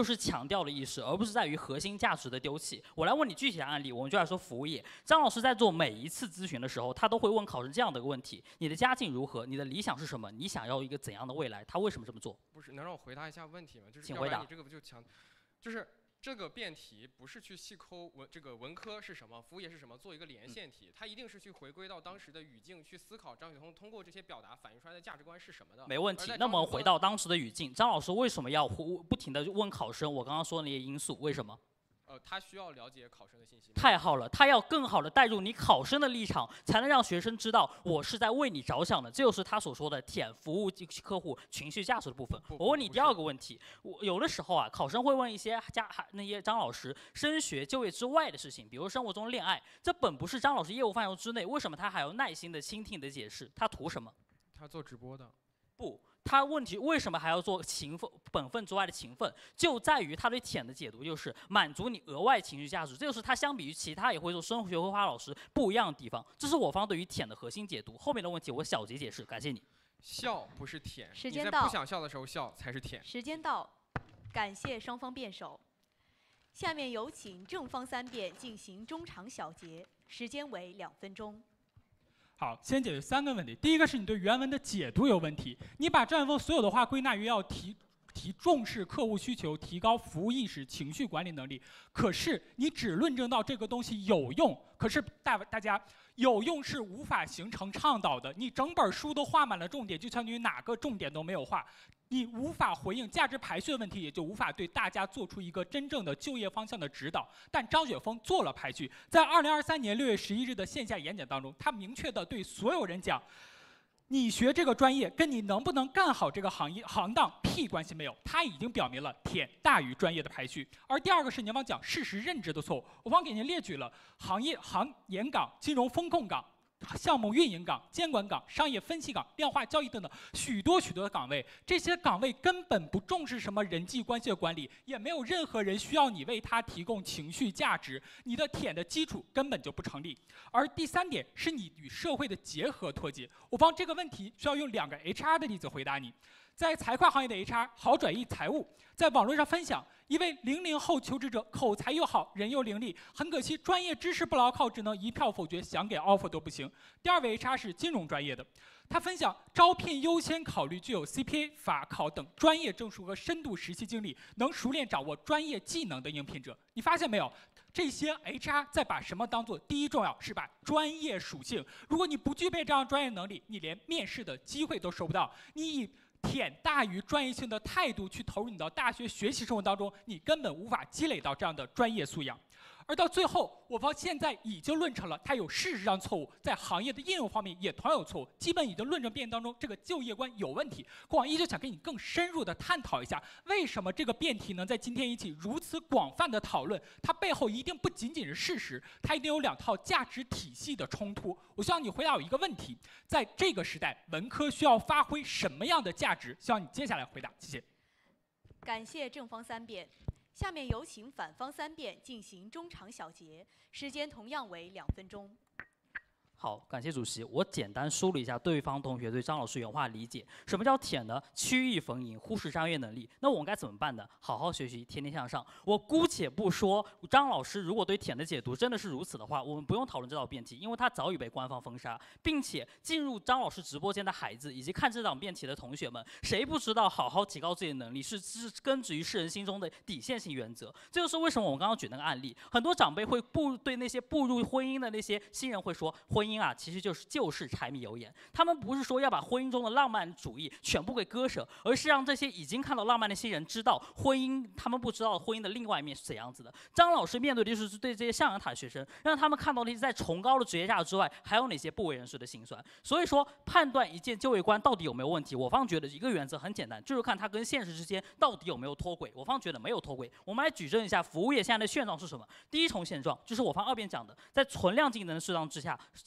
[SPEAKER 8] 就是强调的意识，而不是在于核心价值的丢弃。我来问你具体的案例，我们就来说服务业。张老师在做每一次咨询的时候，他都会问考生这样的一个问题：你的家境如何？你的理想是什么？你想要一个怎样的未来？他为什么这么做？
[SPEAKER 5] 不是，能让我回答一下问题吗？就是
[SPEAKER 8] 请回答。
[SPEAKER 5] 你这个不就强，就是这个辩题不是去细抠这个文科是什么，服务业是什么，做一个连线题，它一定是去回归到当时的语境，去思考张雪峰通过这些表达反映出来的价值观是什么的。
[SPEAKER 8] 没问题。那么回到当时的语境，张老师为什么要不停地问考生我刚刚说的那些因素？为什么？
[SPEAKER 5] 他需要了解考生的信息。
[SPEAKER 8] 太好了，他要更好的带入你考生的立场，才能让学生知道我是在为你着想的。这就是他所说的舔服务客户情绪价值的部分。我问你第二个问题，有的时候啊，考生会问一些那些张老师升学、就业之外的事情，比如生活中恋爱，这本不是张老师业务范畴之内，为什么他还要耐心的倾听你的解释？他图什么？
[SPEAKER 5] 他做直播的。
[SPEAKER 8] 不。他问题为什么还要做本分之外的勤奋，就在于他对舔的解读就是满足你额外情绪价值，这就是他相比于其他也会做生活学绘画老师不一样的地方。这是我方对于舔的核心解读。后面的问题我小结解释，感谢你。
[SPEAKER 5] 笑不是舔，
[SPEAKER 1] 时间到。
[SPEAKER 5] 你在不想笑的时候笑才是舔。
[SPEAKER 1] 时间到，感谢双方辩手。下面有请正方3辩进行中长小结，时间为2分钟。
[SPEAKER 4] 好，先解决3个问题。第一个是你对原文的解读有问题，你把张雪峰所有的话归纳于要提重视客户需求，提高服务意识、情绪管理能力。可是你只论证到这个东西有用，可是大家有用是无法形成倡导的。你整本书都画满了重点，就相当于哪个重点都没有画。你无法回应价值排序的问题，也就无法对大家做出一个真正的就业方向的指导。但张雪峰做了排序，在2023年6月11日的线下演讲当中，他明确地对所有人讲，你学这个专业跟你能不能干好这个行当屁关系没有。他已经表明了舔大于专业的排序。而第二个是您方讲事实认知的错误，我方给您列举了行研岗、金融风控岗、项目运营岗、监管岗、商业分析岗、量化交易等等许多的岗位，这些岗位根本不重视什么人际关系的管理，也没有任何人需要你为他提供情绪价值，你的舔的基础根本就不成立。而第3点是你与社会的结合脱节，我方这个问题需要用2个 HR 的例子回答你。在财会行业的 HR 好转译财务，在网络上分享一位00后求职者，口才又好，人又伶俐，很可惜专业知识不牢靠，只能一票否决，想给 offer 都不行。第2位 HR 是金融专业的，他分享招聘优先考虑具有 CPA、法考等专业证书和深度实习经历，能熟练掌握专业技能的应聘者。你发现没有？这些 HR 在把什么当做第一重要？是把专业属性。如果你不具备这样专业能力，你连面试的机会都收不到。你以舔大于专业性的态度去投入你的大学学习生活当中，你根本无法积累到这样的专业素养。而到最后，我方现在已经论成了它有事实上错误，在行业的应用方面也同样有错误，基本已经论证辩当中这个就业观有问题。广义就想跟你更深入的探讨一下，为什么这个辩题能在今天引起如此广泛的讨论？它背后一定不仅仅是事实，它一定有2套价值体系的冲突。我希望你回答我一个问题：在这个时代，文科需要发挥什么样的价值？希望你接下来回答，谢谢。
[SPEAKER 1] 感谢正方3辩。下面有请反方3辩进行中长小结，时间同样为2分钟。
[SPEAKER 8] 好，感谢主席。我简单梳理一下对方同学对张老师原话理解。什么叫舔呢？曲意逢迎，忽视专业能力。那我们该怎么办呢？好好学习，天天向上。我姑且不说张老师如果对舔的解读真的是如此的话，我们不用讨论这道辩题，因为它早已被官方封杀，并且进入张老师直播间的孩子以及看这档辩题的同学们，谁不知道好好提高自己的能力是根植于世人心中的底线性原则？这就是为什么我们刚刚举那个案例，很多长辈会对那些步入婚姻的那些新人会说，婚姻啊，其实就是柴米油盐。他们不是说要把婚姻中的浪漫主义全部给割舍，而是让这些已经看到浪漫的新人知道婚姻，他们不知道婚姻的另外一面是怎样子的。张老师面对的就是对这些象牙塔学生，让他们看到那些在崇高的职业价值之外，还有哪些不为人知的辛酸。所以说，判断一件就业观到底有没有问题，我方觉得一个原则很简单，就是看它跟现实之间到底有没有脱轨。我方觉得没有脱轨。我们来举证一下服务业现在的现状是什么。第一重现状就是我方2辩讲的，在存量竞争的市场之下，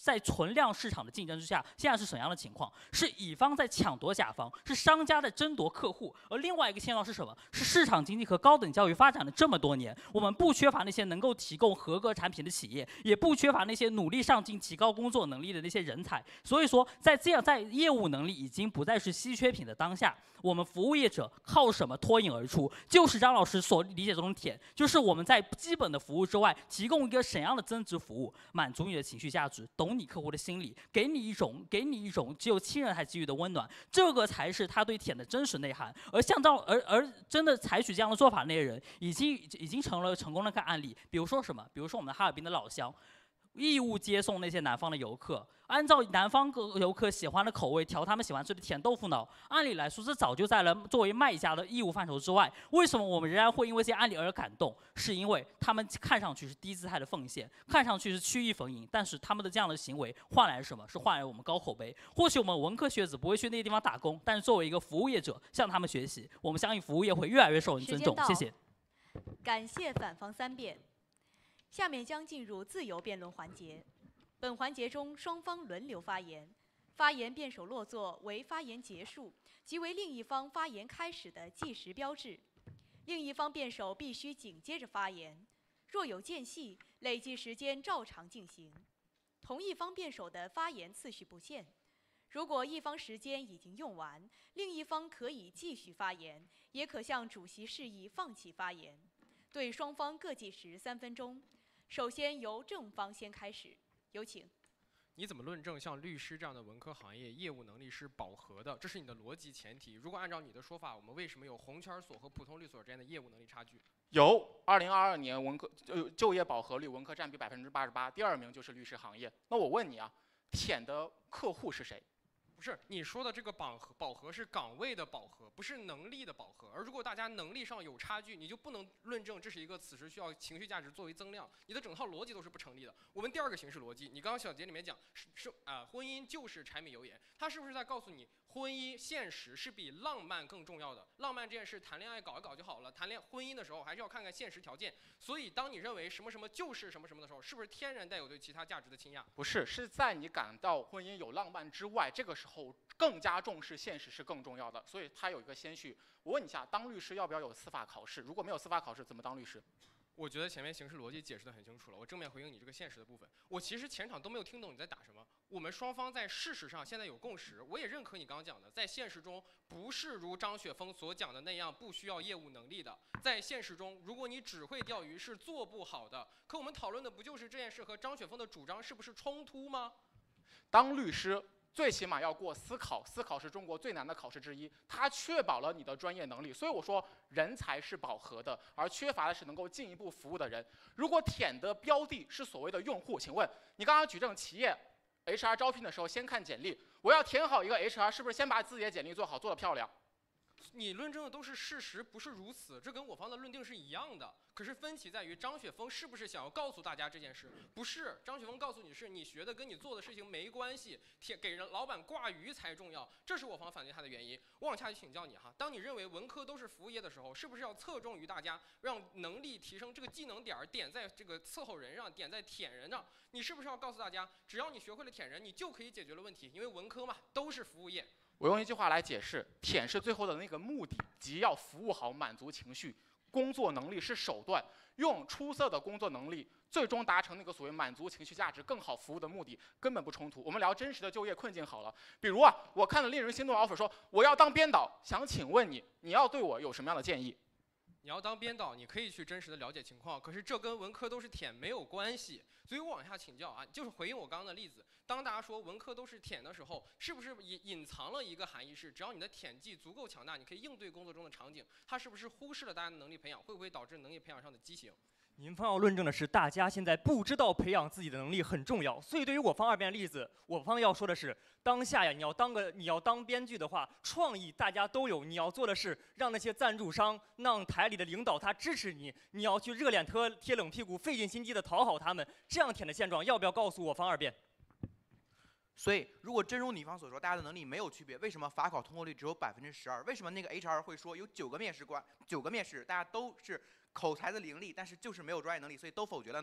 [SPEAKER 8] 在存量市场的竞争之下，现在是什么样的情况？是乙方在抢夺甲方，是商家在争夺客户。而另外一个现状是什么？是市场经济和高等教育发展了这么多年，我们不缺乏那些能够提供合格产品的企业，也不缺乏那些努力上进、提高工作能力的那些人才。所以说，在业务能力已经不再是稀缺品的当下，我们服务业者靠什么脱颖而出？就是张老师所理解中的舔，就是我们在基本的服务之外，提供一个怎样的增值服务，满足你的情绪价值，懂你客户的心理，给你一种只有亲人才给予的温暖，这个才是他对舔的真实内涵。而真的采取这样的做法那些人，已经成了成功的案例。比如说什么？比如说我们哈尔滨的老乡。义务接送那些南方的游客，按照南方游客喜欢的口味调他们喜欢吃的甜豆腐脑。按理来说，这早就在了作为卖家的义务范畴之外。为什么我们仍然会因为这些案例而感动？是因为他们看上去是低姿态的奉献，看上去是曲意逢迎，但是他们的这样的行为换来什么？是换来我们高口碑。或许我们文科学子不会去那些地方打工，但是作为一个服务业者，向他们学习，我们相信服务业会越来越受人尊重。谢谢。
[SPEAKER 1] 感谢反方3辩。下面将进入自由辩论环节。本环节中，双方轮流发言，发言辩手落座为发言结束，即为另一方发言开始的计时标志。另一方辩手必须紧接着发言，若有间隙，累计时间照常进行。同一方辩手的发言次序不限。如果一方时间已经用完，另一方可以继续发言，也可向主席示意放弃发言。对双方各计时3分钟。首先由正方先开始，有请。
[SPEAKER 5] 你怎么论证像律师这样的文科行业业务能力是饱和的？这是你的逻辑前提。如果按照你的说法，我们为什么有红圈所和普通律所之间的业务能力差距？
[SPEAKER 7] 有，2022年文科就业饱和率文科占比88%，第2名就是律师行业。那我问你啊，舔的客户是谁？
[SPEAKER 5] 不是你说的这个饱和是岗位的饱和，不是能力的饱和。而如果大家能力上有差距，你就不能论证这是一个此时需要情绪价值作为增量，你的整套逻辑都是不成立的。我们第2个形式逻辑，你刚刚小节里面讲婚姻就是柴米油盐，它是不是在告诉你婚姻现实是比浪漫更重要的？浪漫这件事谈恋爱搞一搞就好了，婚姻的时候还是要看看现实条件。所以当你认为什么什么就是什么什么的时候，是不是天然带有对其他价值的倾轧？
[SPEAKER 7] 不是，是在你感到婚姻有浪漫之外，这个时候更加重视现实是更重要的，所以它有一个先序。我问你一下，当律师要不要有司法考试？如果没有司法考试，怎么当律师？
[SPEAKER 5] 我觉得前面形式逻辑解释得很清楚了，我正面回应你这个现实的部分。我其实前场都没有听懂你在打什么。我们双方在事实上现在有共识，我也认可你刚刚讲的，在现实中不是如张雪峰所讲的那样不需要业务能力的。在现实中，如果你只会钓鱼是做不好的。可我们讨论的不就是这件事和张雪峰的主张是不是冲突吗？
[SPEAKER 7] 当律师最起码要过司考，司考是中国最难的考试之一，它确保了你的专业能力。所以我说人才是饱和的，而缺乏的是能够进一步服务的人。如果舔的标的是所谓的用户，请问你刚刚举证企业 HR 招聘的时候先看简历，我要填好一个 HR， 是不是先把自己的简历做好，做得漂亮？
[SPEAKER 5] 你论证的都是事实，不是如此，这跟我方的论定是一样的。可是分歧在于张雪峰是不是想要告诉大家这件事？不是，张雪峰告诉你是你学的跟你做的事情没关系，给人老板挂鱼才重要，这是我方反对他的原因。我往下去请教你哈，当你认为文科都是服务业的时候，是不是要侧重于大家，让能力提升这个技能点点在这个伺候人上，点在舔人上？你是不是要告诉大家，只要你学会了舔人，你就可以解决了问题？因为文科嘛，都是服务业。
[SPEAKER 7] 我用一句话来解释，舔是最后的那个目的，即要服务好，满足情绪。工作能力是手段，用出色的工作能力，最终达成那个所谓满足情绪价值、更好服务的目的，根本不冲突。我们聊真实的就业困境好了，比如啊，我看了令人心动的 offer， 说我要当编导，想请问你，你要对我有什么样的建议？
[SPEAKER 5] 你要当编导，你可以去真实的了解情况，可是这跟文科都是舔没有关系。所以我往下请教啊，就是回应我刚刚的例子，当大家说文科都是舔的时候，是不是隐藏了一个含义是，只要你的舔技足够强大，你可以应对工作中的场景？它是不是忽视了大家的能力培养？会不会导致能力培养上的畸形？
[SPEAKER 9] 您方要论证的是，大家现在不知道培养自己的能力很重要，所以对于我方2辩的例子，我方要说的是，当下呀，你要当编剧的话，创意大家都有，你要做的是让那些赞助商、让台里的领导他支持你，你要去热脸贴冷屁股，费尽心机的讨好他们，这样舔的现状，要不要告诉我方2辩？
[SPEAKER 3] 所以，如果真如你方所说，大家的能力没有区别，为什么法考通过率只有12%？为什么那个 HR 会说有9个面试，大家都是口才的伶俐，但是就是没有专业能力，所以都否决了呢？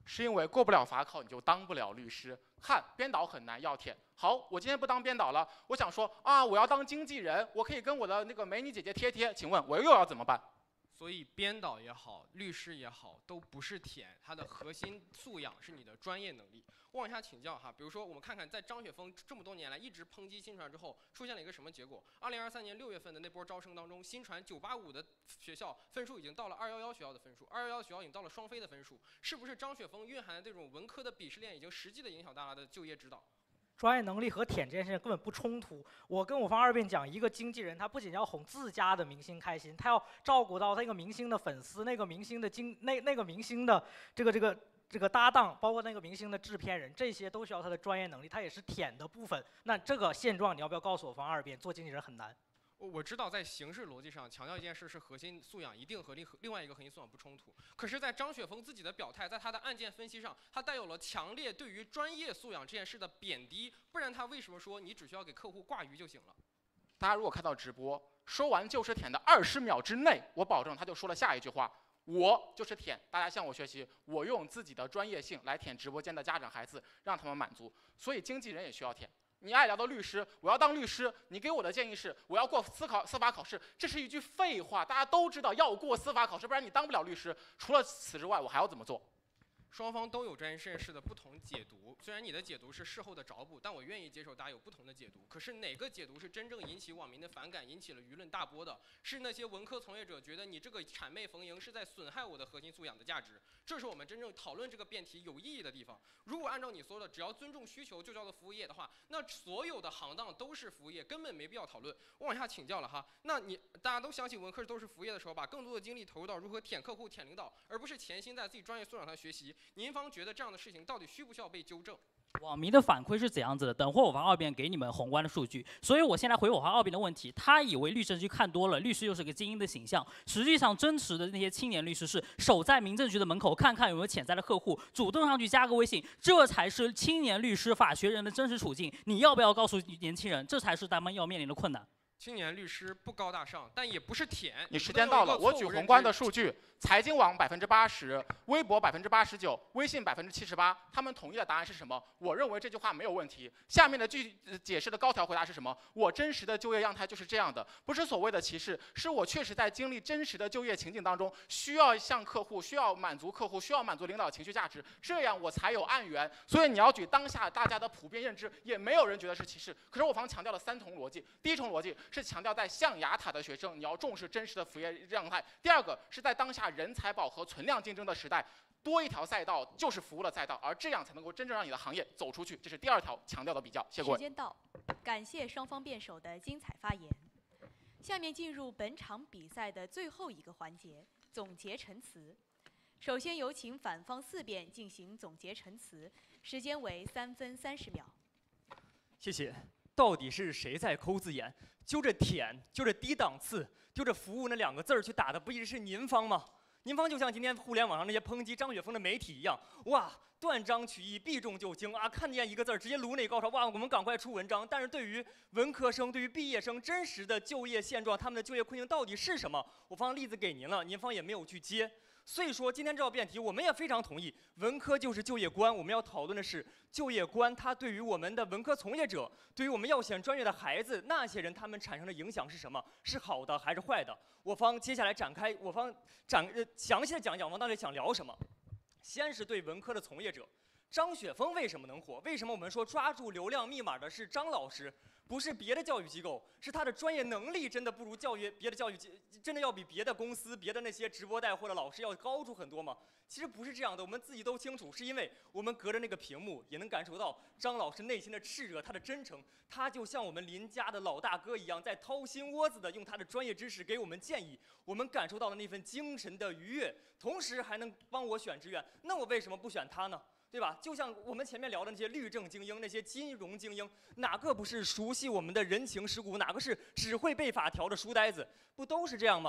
[SPEAKER 7] 是因为过不了法考你就当不了律师。看编导很难要舔，好，我今天不当编导了，我想说啊，我要当经纪人，我可以跟我的那个美女姐姐贴贴，请问我又要怎么办？
[SPEAKER 5] 所以编导也好，律师也好，都不是舔，它的核心素养是你的专业能力。我往下请教哈，比如说我们看看，在张雪峰这么多年来一直抨击新传之后，出现了一个什么结果？2023年6月份的那波招生当中，新传985的学校分数已经到了211学校的分数，211学校已经到了双非的分数，是不是张雪峰蕴含的这种文科的鄙视链已经实际的影响大家的就业指导？
[SPEAKER 6] 专业能力和舔这件事情根本不冲突。我跟我方二辩讲，一个经纪人他不仅要哄自家的明星开心，他要照顾到那个明星的粉丝、那个明星的那个明星的这个搭档，包括那个明星的制片人，这些都需要他的专业能力，他也是舔的部分。那这个现状你要不要告诉我方二辩？做经纪人很难。
[SPEAKER 5] 我知道在形式逻辑上强调一件事是核心素养一定和另外一个核心素养不冲突，可是在张雪峰自己的表态，在他的案件分析上，他带有了强烈对于专业素养这件事的贬低，不然他为什么说你只需要给客户挂鱼就行了？
[SPEAKER 7] 大家如果看到直播，说完就是舔的20秒之内，我保证他就说了下一句话，我就是舔，大家向我学习，我用自己的专业性来舔直播间的家长孩子，让他们满足。所以经纪人也需要舔。你爱聊到律师，我要当律师，你给我的建议是我要过司法考试，这是一句废话，大家都知道要过司法考试，不然你当不了律师。除了此之外，我还要怎么做？
[SPEAKER 5] 双方都有专业这件事的不同解读，虽然你的解读是事后的找补，但我愿意接受大家有不同的解读。可是哪个解读是真正引起网民的反感，引起了舆论大波的？是那些文科从业者觉得你这个谄媚逢迎是在损害我的核心素养的价值，这是我们真正讨论这个辩题有意义的地方。如果按照你说的，只要尊重需求就叫做服务业的话，那所有的行当都是服务业，根本没必要讨论。我往下请教了哈，那大家都相信文科都是服务业的时候，把更多的精力投入到如何舔客户、舔领导，而不是潜心在自己专业素养上学习。您方觉得这样的事情到底需不需要被纠正？
[SPEAKER 8] 网民的反馈是怎样子的？等会我方二辩给你们宏观的数据，所以我先来回我方二辩的问题。他以为律政局看多了，律师又是个精英的形象，实际上真实的那些青年律师是守在民政局的门口，看看有没有潜在的客户，主动上去加个微信，这才是青年律师法学人的真实处境。你要不要告诉年轻人，这才是他们要面临的困难？
[SPEAKER 5] 青年律师不高大上，但也不是舔。
[SPEAKER 7] 你时间到了，我举宏观的数据：财经网80%，微博89%，微信78%。他们统一的答案是什么？我认为这句话没有问题。下面的解释的高条回答是什么？我真实的就业样态就是这样的，不是所谓的歧视，是我确实在经历真实的就业情境当中，需要向客户，需要满足客户，需要满足领导情绪价值，这样我才有案源。所以你要举当下大家的普遍认知，也没有人觉得是歧视。可是我方强调了3重逻辑：第一重逻辑是强调在象牙塔的学生，你要重视真实的服务业样态；第二个是在当下人才饱和、存量竞争的时代，多一条赛道就是服务的赛道，而这样才能够真正让你的行业走出去。这是第2条强调的比较。谢谢各位。
[SPEAKER 1] 时间到，感谢双方辩手的精彩发言。下面进入本场比赛的最后一个环节——总结陈词。首先有请反方4辩进行总结陈词，时间为3分30秒。
[SPEAKER 9] 谢谢。到底是谁在抠字眼？就这舔，就这低档次，就这服务那2个字儿去打的，不一直是您方吗？您方就像今天互联网上那些抨击张雪峰的媒体一样，哇，断章取义，避重就轻啊，看见一个字儿直接颅内高潮，哇，我们赶快出文章。但是对于文科生，对于毕业生真实的就业现状，他们的就业困境到底是什么？我方例子给您了，您方也没有去接。所以说，今天这道辩题我们也非常同意，文科就是就业观。我们要讨论的是就业观，它对于我们的文科从业者，对于我们要选专业的孩子，那些人他们产生的影响是什么？是好的还是坏的？我方接下来展开，我方详细的讲讲我们到底想聊什么。先是对文科的从业者，张雪峰为什么能火？为什么我们说抓住流量密码的是张老师？不是别的教育机构，是他的专业能力真的不如别的教育，真的要比别的公司、别的那些直播带货的老师要高出很多吗？其实不是这样的，我们自己都清楚，是因为我们隔着那个屏幕也能感受到张老师内心的炽热，他的真诚，他就像我们邻家的老大哥一样，在掏心窝子的用他的专业知识给我们建议，我们感受到了那份精神的愉悦，同时还能帮我选志愿，那我为什么不选他呢？对吧？就像我们前面聊的那些律政精英、那些金融精英，哪个不是熟悉我们的人情世故？哪个是只会背法条的书呆子？不都是这样吗？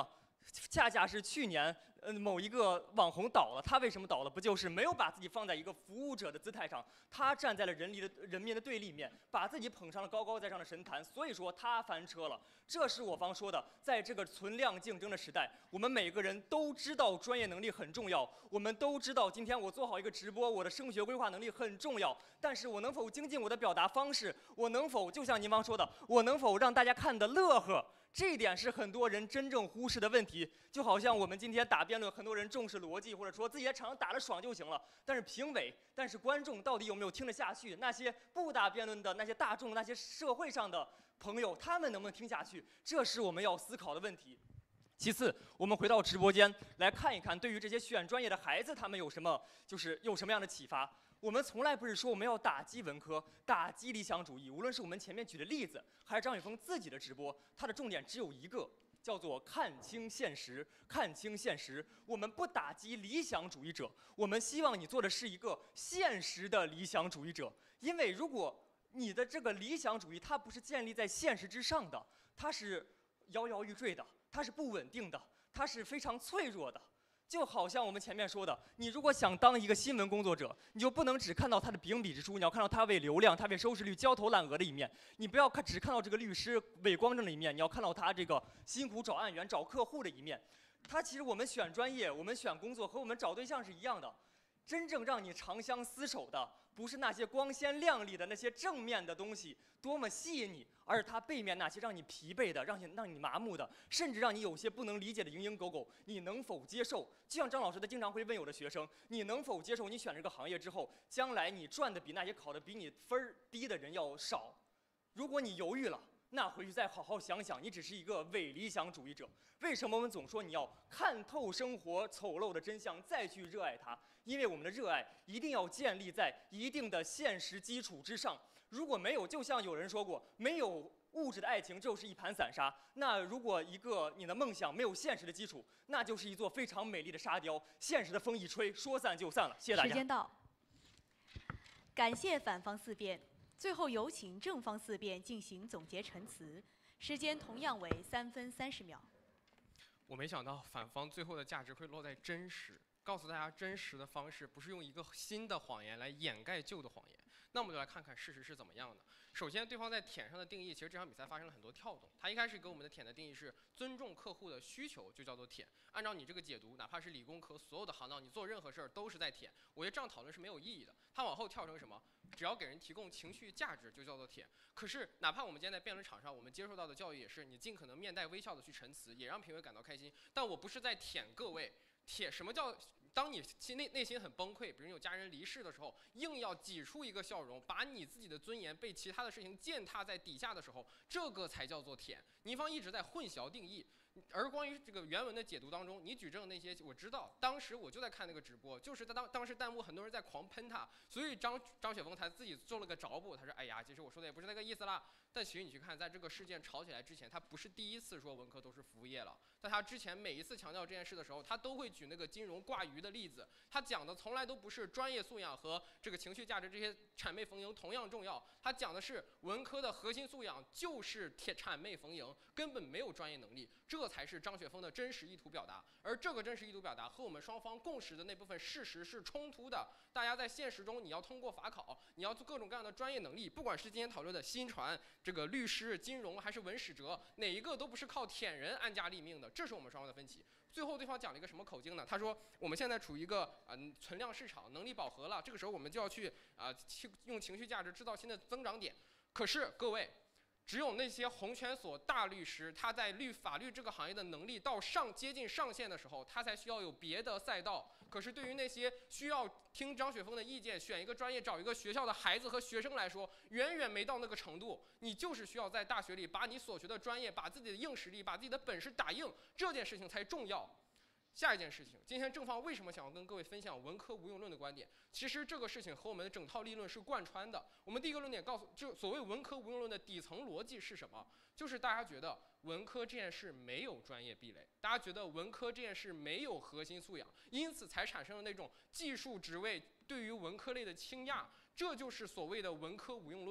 [SPEAKER 9] 恰恰是去年某一个网红倒了，他为什么倒了？不就是没有把自己放在一个服务者的姿态上，他站在了人民的对立面，把自己捧上了高高在上的神坛，所以说他翻车了。这是我方说的，在这个存量竞争的时代，我们每个人都知道专业能力很重要，我们都知道今天我做好一个直播，我的升学规划能力很重要，但是我能否精进我的表达方式？我能否就像您方说的，我能否让大家看得乐呵？这一点是很多人真正忽视的问题，就好像我们今天打辩论，很多人重视逻辑，或者说自己在场上打得爽就行了。但是评委，但是观众到底有没有听得下去？那些不打辩论的那些大众，那些社会上的朋友，他们能不能听下去？这是我们要思考的问题。其次，我们回到直播间来看一看，对于这些选专业的孩子，他们有什么样的启发？我们从来不是说我们要打击文科、打击理想主义。无论是我们前面举的例子，还是张雪峰自己的直播，它的重点只有一个，叫做看清现实。看清现实，我们不打击理想主义者，我们希望你做的是一个现实的理想主义者。因为如果你的这个理想主义它不是建立在现实之上的，它是摇摇欲坠的，它是不稳定的，它是非常脆弱的。就好像我们前面说的，你如果想当一个新闻工作者，你就不能只看到他的秉笔直书，你要看到他为流量、他为收视率焦头烂额的一面。你不要只看到这个律师伟光正的一面，你要看到他这个辛苦找案源、找客户的一面。他其实我们选专业、我们选工作和我们找对象是一样的，真正让你长相厮守的，不是那些光鲜亮丽的那些正面的东西多么吸引你，而是它背面那些让你疲惫的、让你麻木的，甚至让你有些不能理解的蝇营狗苟，你能否接受？就像张老师他经常会问有的学生，你能否接受你选这个行业之后，将来你赚的比那些考的比你分儿低的人要少？如果你犹豫了，那回去再好好想想，你只是一个伪理想主义者。为什么我们总说你要看透生活丑陋的真相，再去热爱它？因为我们的热爱一定要建立在一定的现实基础之上。如果没有，就像有人说过，没有物质的爱情就是一盘散沙。那如果你的梦想没有现实的基础，那就是一座非常美丽的沙雕。现实的风一吹，说散就散了。谢谢大家。
[SPEAKER 1] 时间到，感谢反方四辩。最后有请正方四辩进行总结陈词，时间同样为3分30秒。
[SPEAKER 5] 我没想到反方最后的价值会落在真实，告诉大家真实的方式不是用一个新的谎言来掩盖旧的谎言。那我们就来看看事实是怎么样的。首先，对方在舔上的定义，其实这场比赛发生了很多跳动。他一开始给我们的舔的定义是尊重客户的需求，就叫做舔。按照你这个解读，哪怕是理工科所有的行当，你做任何事儿都是在舔。我觉得这样讨论是没有意义的。他往后跳成什么？只要给人提供情绪价值，就叫做舔。可是，哪怕我们今天在辩论场上，我们接受到的教育也是，你尽可能面带微笑的去陈词，也让评委感到开心。但我不是在舔各位，舔什么叫？当你内心很崩溃，比如有家人离世的时候，硬要挤出一个笑容，把你自己的尊严被其他的事情践踏在底下的时候，这个才叫做舔。您方一直在混淆定义。而关于这个原文的解读当中，你举证那些我知道，当时我就在看那个直播，就是当时弹幕很多人在狂喷他，所以张雪峰他自己做了个着补，他说：“哎呀，其实我说的也不是那个意思啦。”但其实你去看，在这个事件吵起来之前，他不是第一次说文科都是服务业了。在他之前每一次强调这件事的时候，他都会举那个金融挂鱼的例子。他讲的从来都不是专业素养和这个情绪价值这些谄媚逢迎同样重要，他讲的是文科的核心素养就是谄媚逢迎，根本没有专业能力。这才是张雪峰的真实意图表达，而这个真实意图表达和我们双方共识的那部分事实是冲突的。大家在现实中，你要通过法考，你要做各种各样的专业能力，不管是今天讨论的新传、这个律师、金融还是文史哲，哪一个都不是靠舔人安家立命的，这是我们双方的分歧。最后对方讲了一个什么口径呢？他说我们现在处于一个存量市场，能力饱和了，这个时候我们就要去用情绪价值制造新的增长点。可是各位。只有那些红圈所大律师，他在法律这个行业的能力到接近上限的时候，他才需要有别的赛道。可是对于那些需要听张雪峰的意见，选一个专业、找一个学校的孩子和学生来说，远远没到那个程度。你就是需要在大学里把你所学的专业、把自己的硬实力、把自己的本事打硬，这件事情才重要。下一件事情，今天正方为什么想要跟各位分享文科无用论的观点？其实这个事情和我们的整套理论是贯穿的。我们第一个论点就所谓文科无用论的底层逻辑是什么？就是大家觉得文科这件事没有专业壁垒，大家觉得文科这件事没有核心素养，因此才产生了那种技术职位对于文科类的倾轧，这就是所谓的文科无用论。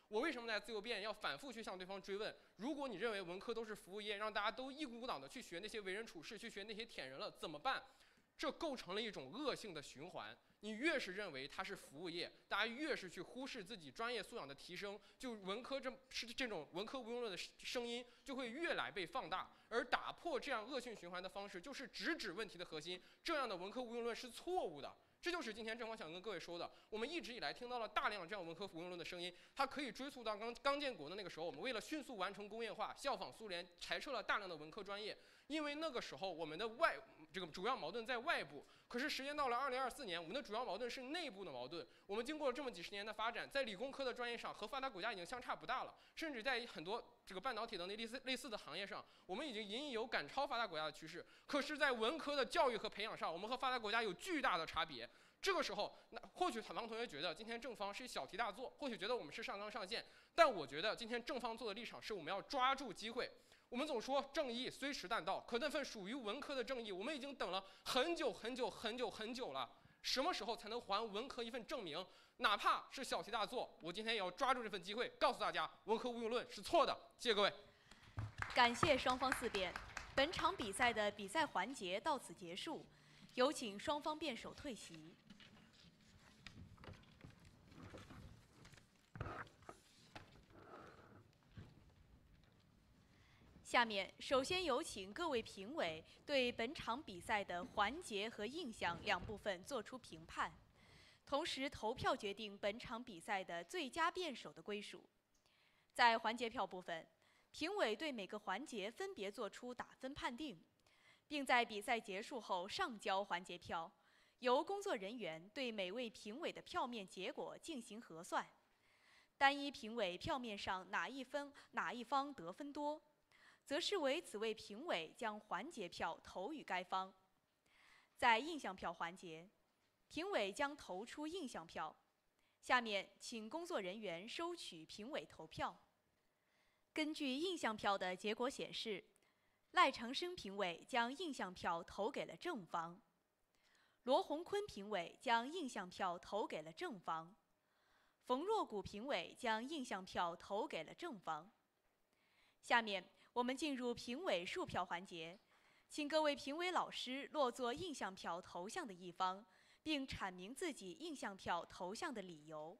[SPEAKER 5] 我为什么在自由辩要反复去向对方追问？如果你认为文科都是服务业，让大家都一股脑的去学那些为人处事，去学那些舔人了，怎么办？这构成了一种恶性的循环。你越是认为它是服务业，大家越是去忽视自己专业素养的提升，就文科这种文科无用论的声音就会越来被放大。而打破这样恶性循环的方式，就是直指问题的核心。这样的文科无用论是错误的。这就是今天正方想跟各位说的。我们一直以来听到了大量这样文科无用论的声音，它可以追溯到刚建国的那个时候，我们为了迅速完成工业化，效仿苏联，裁撤了大量的文科专业。因为那个时候我们的这个主要矛盾在外部，可是时间到了2024年，我们的主要矛盾是内部的矛盾。我们经过了这么几十年的发展，在理工科的专业上和发达国家已经相差不大了，甚至在很多这个半导体等类似的行业上，我们已经隐隐有赶超发达国家的趋势。可是，在文科的教育和培养上，我们和发达国家有巨大的差别。这个时候，那或许反方同学觉得今天正方是小题大做，或许觉得我们是上纲上线，但我觉得今天正方做的立场是我们要抓住机会。我们总说正义虽迟但到，可那份属于文科的正义，我们已经等了很久了。什么时候才能还文科一份证明？哪怕是小题大做，我今天也要抓住这份机会，告诉大家文科无用论是错的。谢谢各位。
[SPEAKER 1] 感谢双方四辩，本场比赛的比赛环节到此结束，有请双方辩手退席。下面，首先有请各位评委对本场比赛的环节和印象两部分作出评判，同时投票决定本场比赛的最佳辩手的归属。在环节票部分，评委对每个环节分别作出打分判定，并在比赛结束后上交环节票，由工作人员对每位评委的票面结果进行核算。单一评委票面上哪一方得分多，则视为此位评委将环节票投予该方。在印象票环节，评委将投出印象票。下面请工作人员收取评委投票。根据印象票的结果显示，赖成生评委将印象票投给了正方，罗洪坤评委将印象票投给了正方，冯若谷评委将印象票投给了正方。下面我们进入评委数票环节，请各位评委老师落座印象票投向的一方，并阐明自己印象票投向的理由。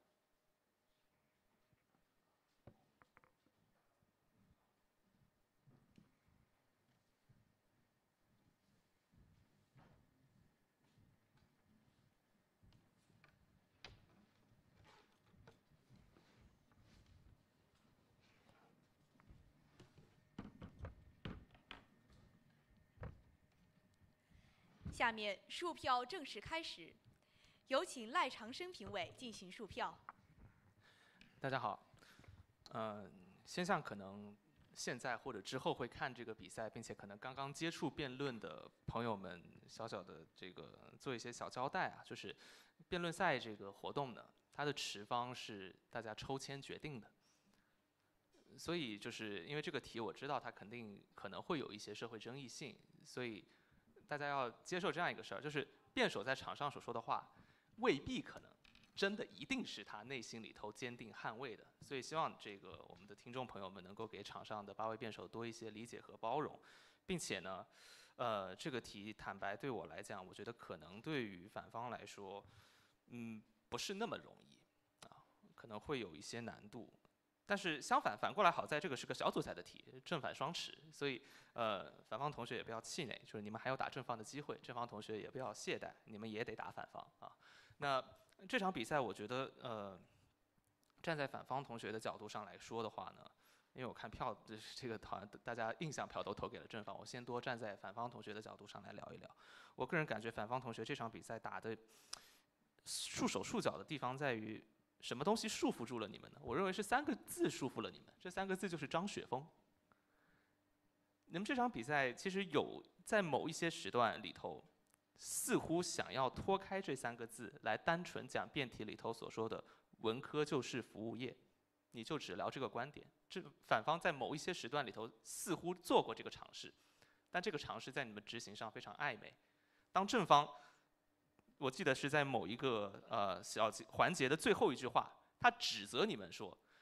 [SPEAKER 1] 下面数票正式开始，有请赖长生评委进行数票。
[SPEAKER 10] 大家好，先向可能现在或者之后会看这个比赛，并且可能刚刚接触辩论的朋友们，小小的这个做一些小交代啊，就是辩论赛这个活动呢，它的持方是大家抽签决定的。所以就是因为这个题我知道它可能会有一些社会争议性，所以大家要接受这样一个事儿，就是辩手在场上所说的话，未必可能真的一定是他内心里头坚定捍卫的。所以希望这个我们的听众朋友们能够给场上的8位辩手多一些理解和包容，并且呢，这个题坦白对我来讲，我觉得可能对于反方来说，不是那么容易啊，可能会有一些难度。但是反过来好在这个是个小组赛的题，正反双持，所以反方同学也不要气馁，就是你们还有打正方的机会，正方同学也不要懈怠，你们也得打反方啊。那这场比赛我觉得站在反方同学的角度上来说的话呢，因为我看票这个好像大家印象票都投给了正方，我先多站在反方同学的角度上来聊一聊。我个人感觉反方同学这场比赛打的束手束脚的地方在于，什么东西束缚住了你们呢？我认为是3个字束缚了你们，这3个字就是张雪峰。你们这场比赛其实有在某一些时段里头，似乎想要脱开这3个字来单纯讲辩题里头所说的文科就是服务业，你就只聊这个观点。这反方在某一些时段里头似乎做过这个尝试，但这个尝试在你们执行上非常暧昧。当正方我记得是在某一个小环节的最后一句话，他指责你们说，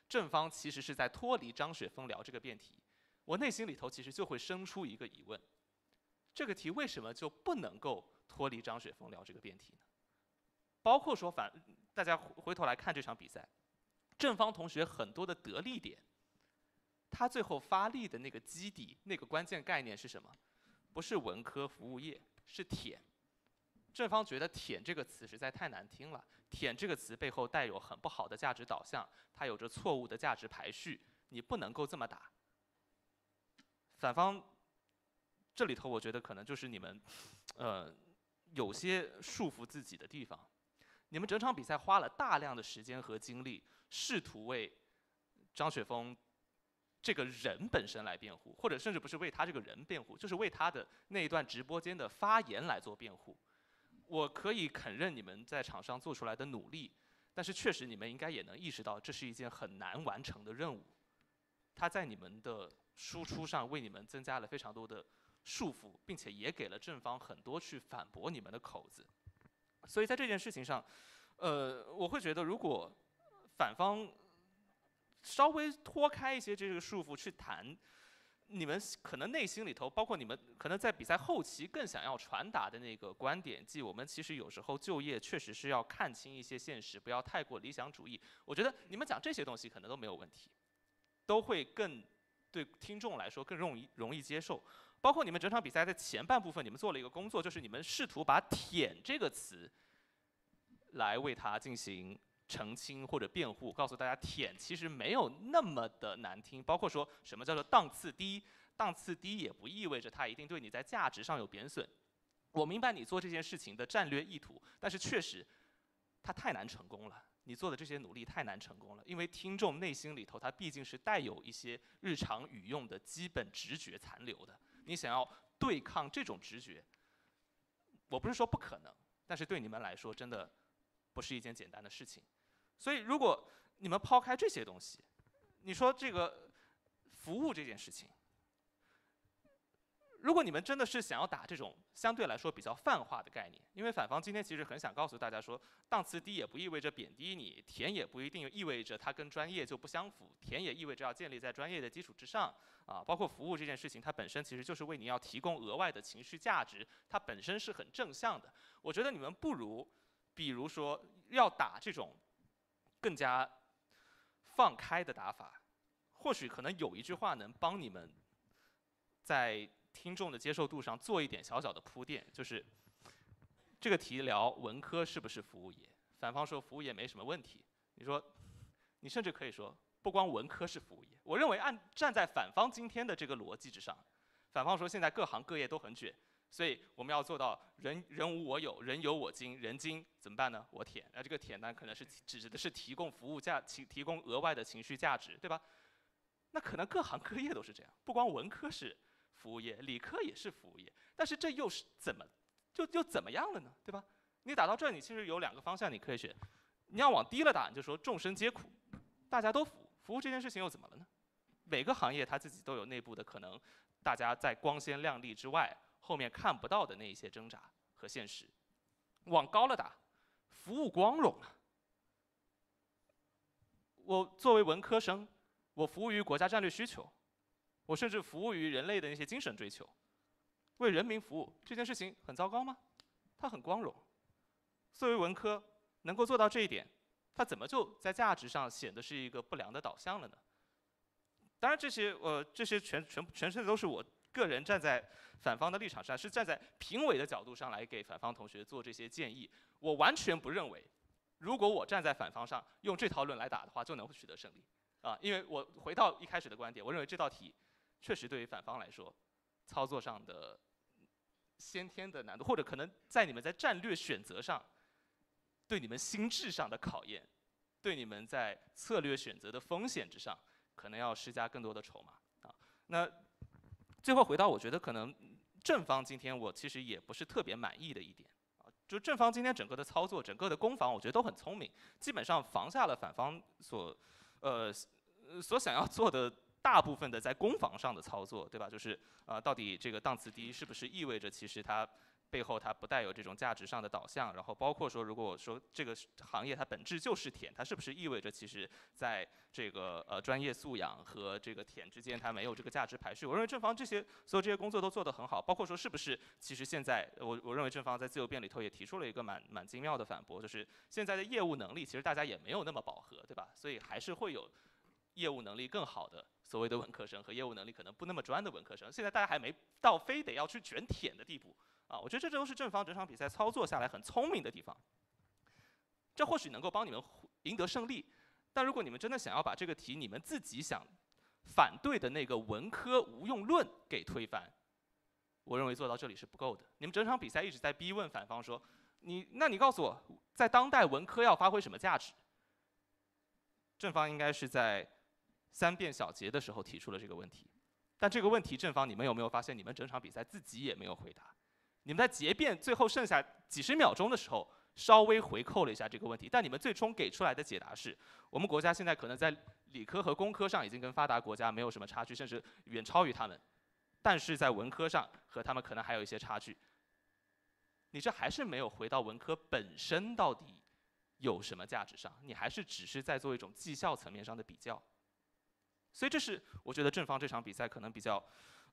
[SPEAKER 10] 正方其实是在脱离张雪峰聊这个辩题，我内心里头其实就会生出一个疑问：这个题为什么就不能够脱离张雪峰聊这个辩题呢？包括说大家回头来看这场比赛，正方同学很多的得力点，他最后发力的那个基底、那个关键概念是什么？不是文科服务业，是舔。正方觉得“舔”这个词实在太难听了，“舔”这个词背后带有很不好的价值导向，它有着错误的价值排序，你不能够这么打。反方这里头，我觉得可能就是你们，有些束缚自己的地方。你们整场比赛花了大量的时间和精力，试图为张雪峰这个人本身来辩护，或者甚至不是为他这个人辩护，就是为他的那一段直播间的发言来做辩护。我可以肯认你们在场上做出来的努力，但是确实你们应该也能意识到，这是一件很难完成的任务。它在你们的输出上为你们增加了非常多的束缚，并且也给了正方很多去反驳你们的口子。所以在这件事情上，我会觉得，如果反方稍微脱开一些这个束缚去谈，你们可能内心里头，包括你们可能在比赛后期更想要传达的那个观点，即我们其实有时候就业确实是要看清一些现实，不要太过理想主义。我觉得你们讲这些东西可能都没有问题，都会更对听众来说更容易接受。包括你们整场比赛的前半部分，你们做了一个工作，就是你们试图把“舔”这个词来为它进行澄清或者辩护，告诉大家舔其实没有那么的难听，包括说什么叫做档次低，档次低也不意味着它一定对你在价值上有贬损。我明白你做这件事情的战略意图，但是确实它太难成功了，你做的这些努力太难成功了，因为听众内心里头它毕竟是带有一些日常语用的基本直觉残留的，你想要对抗这种直觉，我不是说不可能，但是对你们来说真的不是一件简单的事情。所以，如果你们抛开这些东西，你说这个服务这件事情，如果你们真的是想要打这种相对来说比较泛化的概念，因为反方今天其实很想告诉大家说，档次低也不意味着贬低你，甜也不一定意味着它跟专业就不相符，甜也意味着要建立在专业的基础之上啊。包括服务这件事情，它本身其实就是为你要提供额外的情绪价值，它本身是很正向的。我觉得你们不如，比如说要打这种更加放开的打法，或许可能有一句话能帮你们在听众的接受度上做一点小小的铺垫，就是这个题聊文科是不是服务业，反方说服务业没什么问题，你甚至可以说不光文科是服务业。我认为站在反方今天的这个逻辑之上，反方说现在各行各业都很卷，所以我们要做到人无我有，人有我精，人精怎么办呢？我舔。这个舔呢，可能是指的是提供服务提供额外的情绪价值，对吧？那可能各行各业都是这样，不光文科是服务业，理科也是服务业。但是这又是又怎么样了呢？对吧？你打到这儿，你其实有两个方向你可以选。你要往低了打，你就说众生皆苦，大家都服务，服务这件事情又怎么了呢？每个行业它自己都有内部的可能，大家在光鲜亮丽之外，后面看不到的那一些挣扎和现实。往高了打，服务光荣了。我作为文科生，我服务于国家战略需求，我甚至服务于人类的那些精神追求，为人民服务这件事情很糟糕吗？它很光荣。作为文科能够做到这一点，它怎么就在价值上显得是一个不良的导向了呢？当然这些全都是我个人站在反方的立场上，是站在评委的角度上来给反方同学做这些建议。我完全不认为，如果我站在反方上用这套论来打的话，就能取得胜利啊！因为我回到一开始的观点，我认为这道题确实对于反方来说，操作上的先天的难度，或者可能在你们在战略选择上，对你们心智上的考验，对你们在策略选择的风险之上，可能要施加更多的筹码啊。那最后回到，我觉得可能正方今天我其实也不是特别满意的一点啊，就正方今天整个的操作，整个的攻防，我觉得都很聪明，基本上防下了反方所想要做的大部分的在攻防上的操作，对吧？就是到底这个档次低是不是意味着其实它背后它不带有这种价值上的导向，然后包括说，如果我说这个行业它本质就是舔，它是不是意味着其实在这个专业素养和这个舔之间它没有这个价值排序？我认为正方所有这些工作都做得很好，包括说是不是其实现在我认为正方在自由辩里头也提出了一个蛮精妙的反驳，就是现在的业务能力其实大家也没有那么饱和，对吧？所以还是会有业务能力更好的所谓的文科生和业务能力可能不那么专的文科生，现在大家还没到非得要去卷舔的地步啊！我觉得这都是正方整场比赛操作下来很聪明的地方，这或许能够帮你们赢得胜利，但如果你们真的想要把这个题你们自己想反对的那个文科无用论给推翻，我认为做到这里是不够的。你们整场比赛一直在逼问反方说，那你告诉我，在当代文科要发挥什么价值？正方应该是在3辩小结的时候提出了这个问题，但这个问题正方你们有没有发现，你们整场比赛自己也没有回答？你们在结辩最后剩下几十秒钟的时候，稍微回扣了一下这个问题，但你们最终给出来的解答是，我们国家现在可能在理科和工科上已经跟发达国家没有什么差距，甚至远超于他们，但是在文科上和他们可能还有一些差距。你这还是没有回到文科本身到底有什么价值上，你还是只是在做一种绩效层面上的比较。所以这是我觉得正方这场比赛可能比较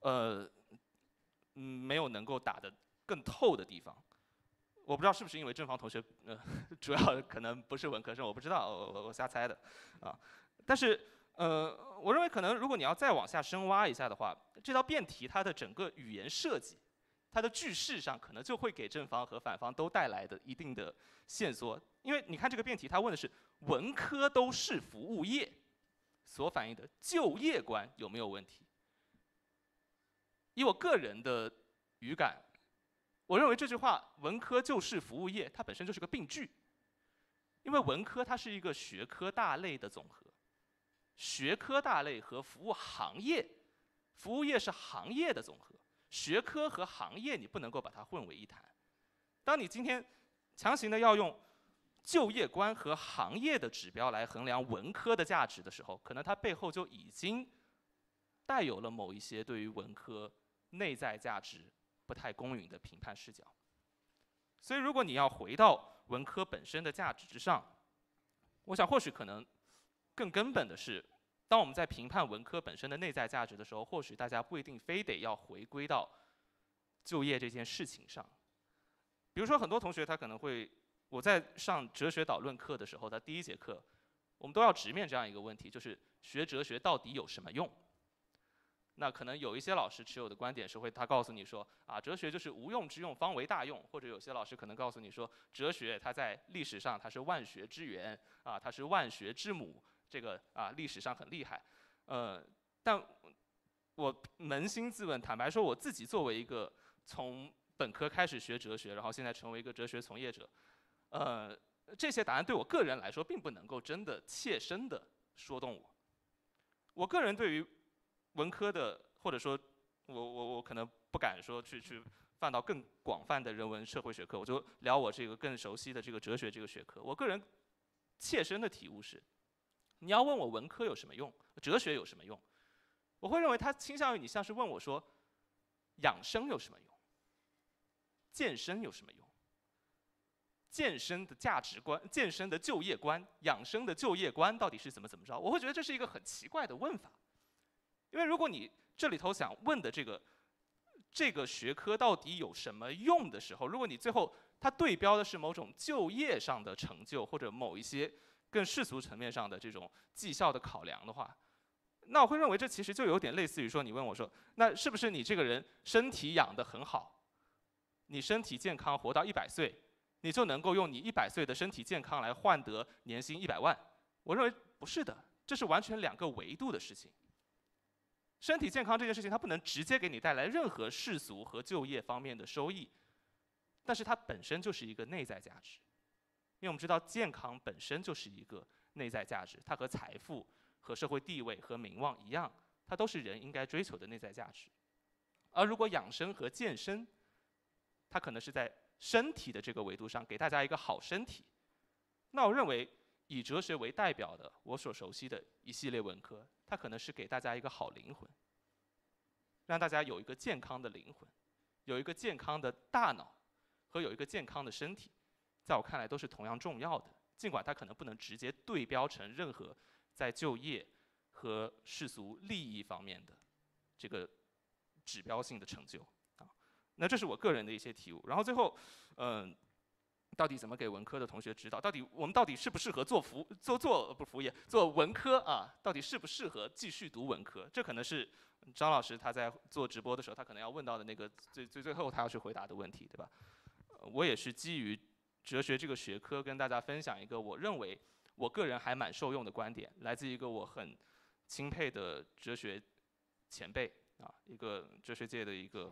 [SPEAKER 10] 没有能够打得更透的地方。我不知道是不是因为正方同学主要可能不是文科生，我不知道，我瞎猜的啊。但是我认为可能如果你要再往下深挖一下的话，这道辩题它的整个语言设计，它的句式上可能就会给正方和反方都带来的一定的线索。因为你看这个辩题，它问的是文科都是服务业所反映的就业观有没有问题。以我个人的语感，我认为这句话“文科就是服务业”它本身就是个病句，因为文科它是一个学科大类的总和，学科大类和服务行业，服务业是行业的总和，学科和行业你不能够把它混为一谈。当你今天强行的要用就业观和行业的指标来衡量文科的价值的时候，可能它背后就已经带有了某一些对于文科内在价值不太公允的评判视角。所以如果你要回到文科本身的价值之上，我想或许可能更根本的是，当我们在评判文科本身的内在价值的时候，或许大家不一定非得要回归到就业这件事情上。比如说很多同学他可能会，我在上哲学导论课的时候，他第一节课我们都要直面这样一个问题，就是学哲学到底有什么用？那可能有一些老师持有的观点是他告诉你说啊，哲学就是无用之用，方为大用，或者有些老师可能告诉你说，哲学它在历史上它是万学之源啊，它是万学之母，这个啊历史上很厉害。但我扪心自问，坦白说，我自己作为一个从本科开始学哲学，然后现在成为一个哲学从业者，这些答案对我个人来说，并不能够真的切身的说动我。我个人对于文科的，或者说我可能不敢说去放到更广泛的人文社会学科，我就聊我这个更熟悉的这个哲学这个学科。我个人切身的体悟是，你要问我文科有什么用，哲学有什么用，我会认为它倾向于你像是问我说，养生有什么用，健身有什么用，健身的价值观、健身的就业观、养生的就业观到底是怎么着？我会觉得这是一个很奇怪的问法。因为如果你这里头想问的这个学科到底有什么用的时候，如果你最后它对标的是某种就业上的成就，或者某一些更世俗层面上的这种绩效的考量的话，那我会认为这其实就有点类似于说，你问我说，那是不是你这个人身体养得很好，你身体健康活到100岁，你就能够用你100岁的身体健康来换得年薪100万？我认为不是的，这是完全2个维度的事情。身体健康这件事情，它不能直接给你带来任何世俗和就业方面的收益，但是它本身就是一个内在价值。因为我们知道，健康本身就是一个内在价值，它和财富、和社会地位、和名望一样，它都是人应该追求的内在价值。而如果养生和健身，它可能是在身体的这个维度上给大家一个好身体，那我认为以哲学为代表的我所熟悉的一系列文科，它可能是给大家一个好灵魂，让大家有一个健康的灵魂，有一个健康的大脑， 和有一个健康的身体，在我看来都是同样重要的。尽管它可能不能直接对标成任何在就业和世俗利益方面的这个指标性的成就啊。那这是我个人的一些体悟。然后最后，到底怎么给文科的同学指导？我们到底适不适合做文科啊？到底适不适合继续读文科？这可能是张老师他在做直播的时候，他可能要问到的那个最后他要去回答的问题，对吧？我也是基于哲学这个学科跟大家分享一个我认为我个人还蛮受用的观点，来自一个我很钦佩的哲学前辈啊，一个哲学界的一个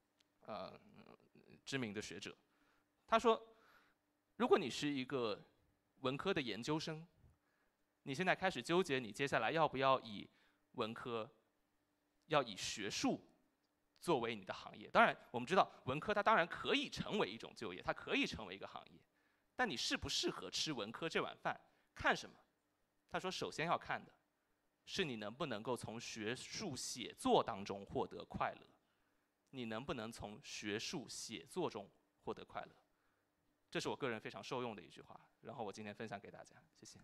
[SPEAKER 10] 知名的学者。他说，如果你是一个文科的研究生，你现在开始纠结你接下来要不要以文科，要以学术作为你的行业。当然，我们知道文科它当然可以成为一种就业，它可以成为一个行业，但你适不适合吃文科这碗饭，看什么？他说，首先要看的是你能不能够从学术写作当中获得快乐，你能不能从学术写作中获得快乐。这是我个人非常受用的一句话，然后我今天分享给大家，谢谢。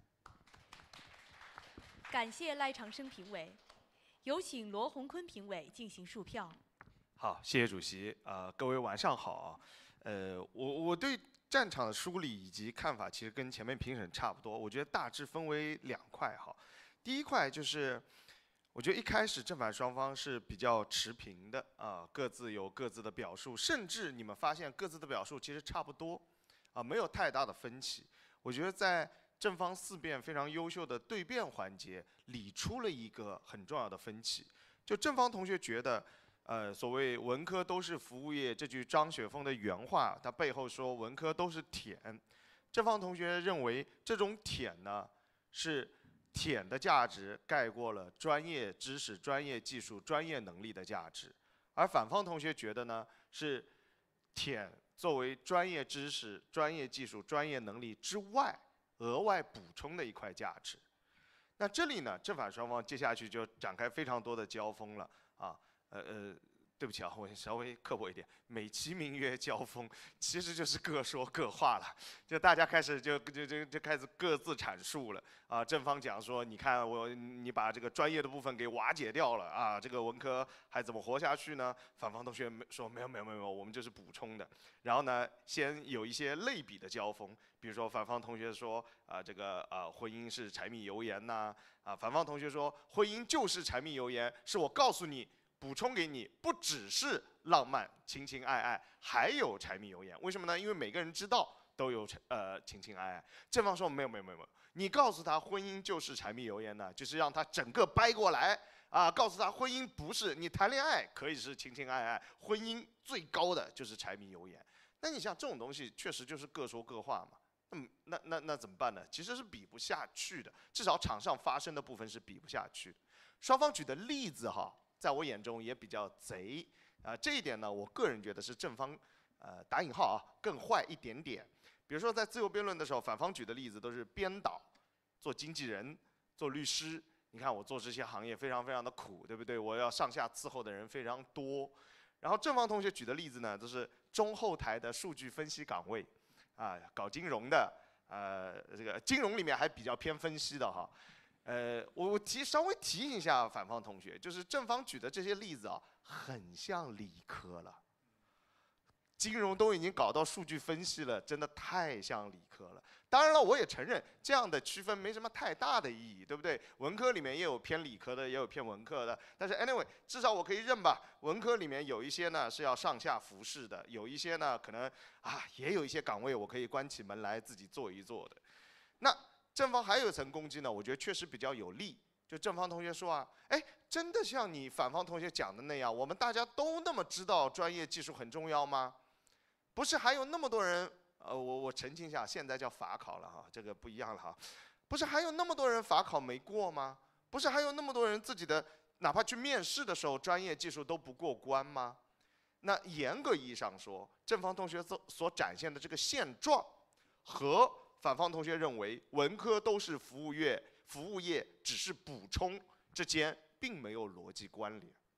[SPEAKER 1] 感谢赖长生评委，有请罗洪坤评委进行述票。
[SPEAKER 11] 好，谢谢主席。各位晚上好。我对战场的梳理以及看法，其实跟前面评审差不多。我觉得大致分为2块哈。第一块就是，我觉得一开始正反双方是比较持平的各自有各自的表述，甚至你们发现各自的表述其实差不多。没有太大的分歧。我觉得在正方4辩非常优秀的对辩环节，理出了一个很重要的分歧。就正方同学觉得，所谓文科都是服务业这句张雪峰的原话，他背后说文科都是舔。正方同学认为这种舔呢，是舔的价值盖过了专业知识、专业技术、专业能力的价值，而反方同学觉得呢，是舔作为专业知识、专业技术、专业能力之外额外补充的一块价值。那这里呢，正反双方接下去就展开非常多的交锋了啊。对不起啊，我稍微刻薄一点，美其名曰交锋，其实就是各说各话了。就大家开始就开始各自阐述了啊。正方讲说，你看你把这个专业的部分给瓦解掉了啊，这个文科还怎么活下去呢？反方同学说没有，我们就是补充的。然后呢，先有一些类比的交锋，比如说反方同学说婚姻是柴米油盐呐，反方同学说婚姻就是柴米油盐，是我告诉你。补充给你，不只是浪漫、情情爱爱，还有柴米油盐。为什么呢？因为每个人知道都有情情爱爱。正方说没有，你告诉他婚姻就是柴米油盐呢，就是让他整个掰过来啊，告诉他婚姻不是，你谈恋爱可以是情情爱爱，婚姻最高的就是柴米油盐。那你像这种东西，确实就是各说各话嘛。那怎么办呢？其实是比不下去的，至少场上发生的部分是比不下去的。双方举的例子哈。在我眼中也比较贼这一点呢，我个人觉得是正方打引号更坏一点点。比如说在自由辩论的时候，反方举的例子都是编导、做经纪人、做律师。你看我做这些行业非常非常的苦，对不对？我要上下伺候的人非常多。然后正方同学举的例子呢，都是中后台的数据分析岗位搞金融的这个金融里面还比较偏分析的哈。我稍微提醒一下反方同学，就是正方举的这些例子很像理科了。金融都已经搞到数据分析了，真的太像理科了。当然了，我也承认这样的区分没什么太大的意义，对不对？文科里面也有偏理科的，也有偏文科的。但是 anyway， 至少我可以认吧。文科里面有一些呢是要上下服侍的，有一些呢可能也有一些岗位我可以关起门来自己做一做的。那正方还有一层攻击呢，我觉得确实比较有利。就正方同学说真的像你反方同学讲的那样，我们大家都那么知道专业技术很重要吗？不是还有那么多人，我澄清一下，现在叫法考了哈，这个不一样了哈。不是还有那么多人法考没过吗？不是还有那么多人自己的哪怕去面试的时候专业技术都不过关吗？那严格意义上说，正方同学所展现的这个现状和反方同学认为文科都是服务业只是补充之间并没有逻辑关联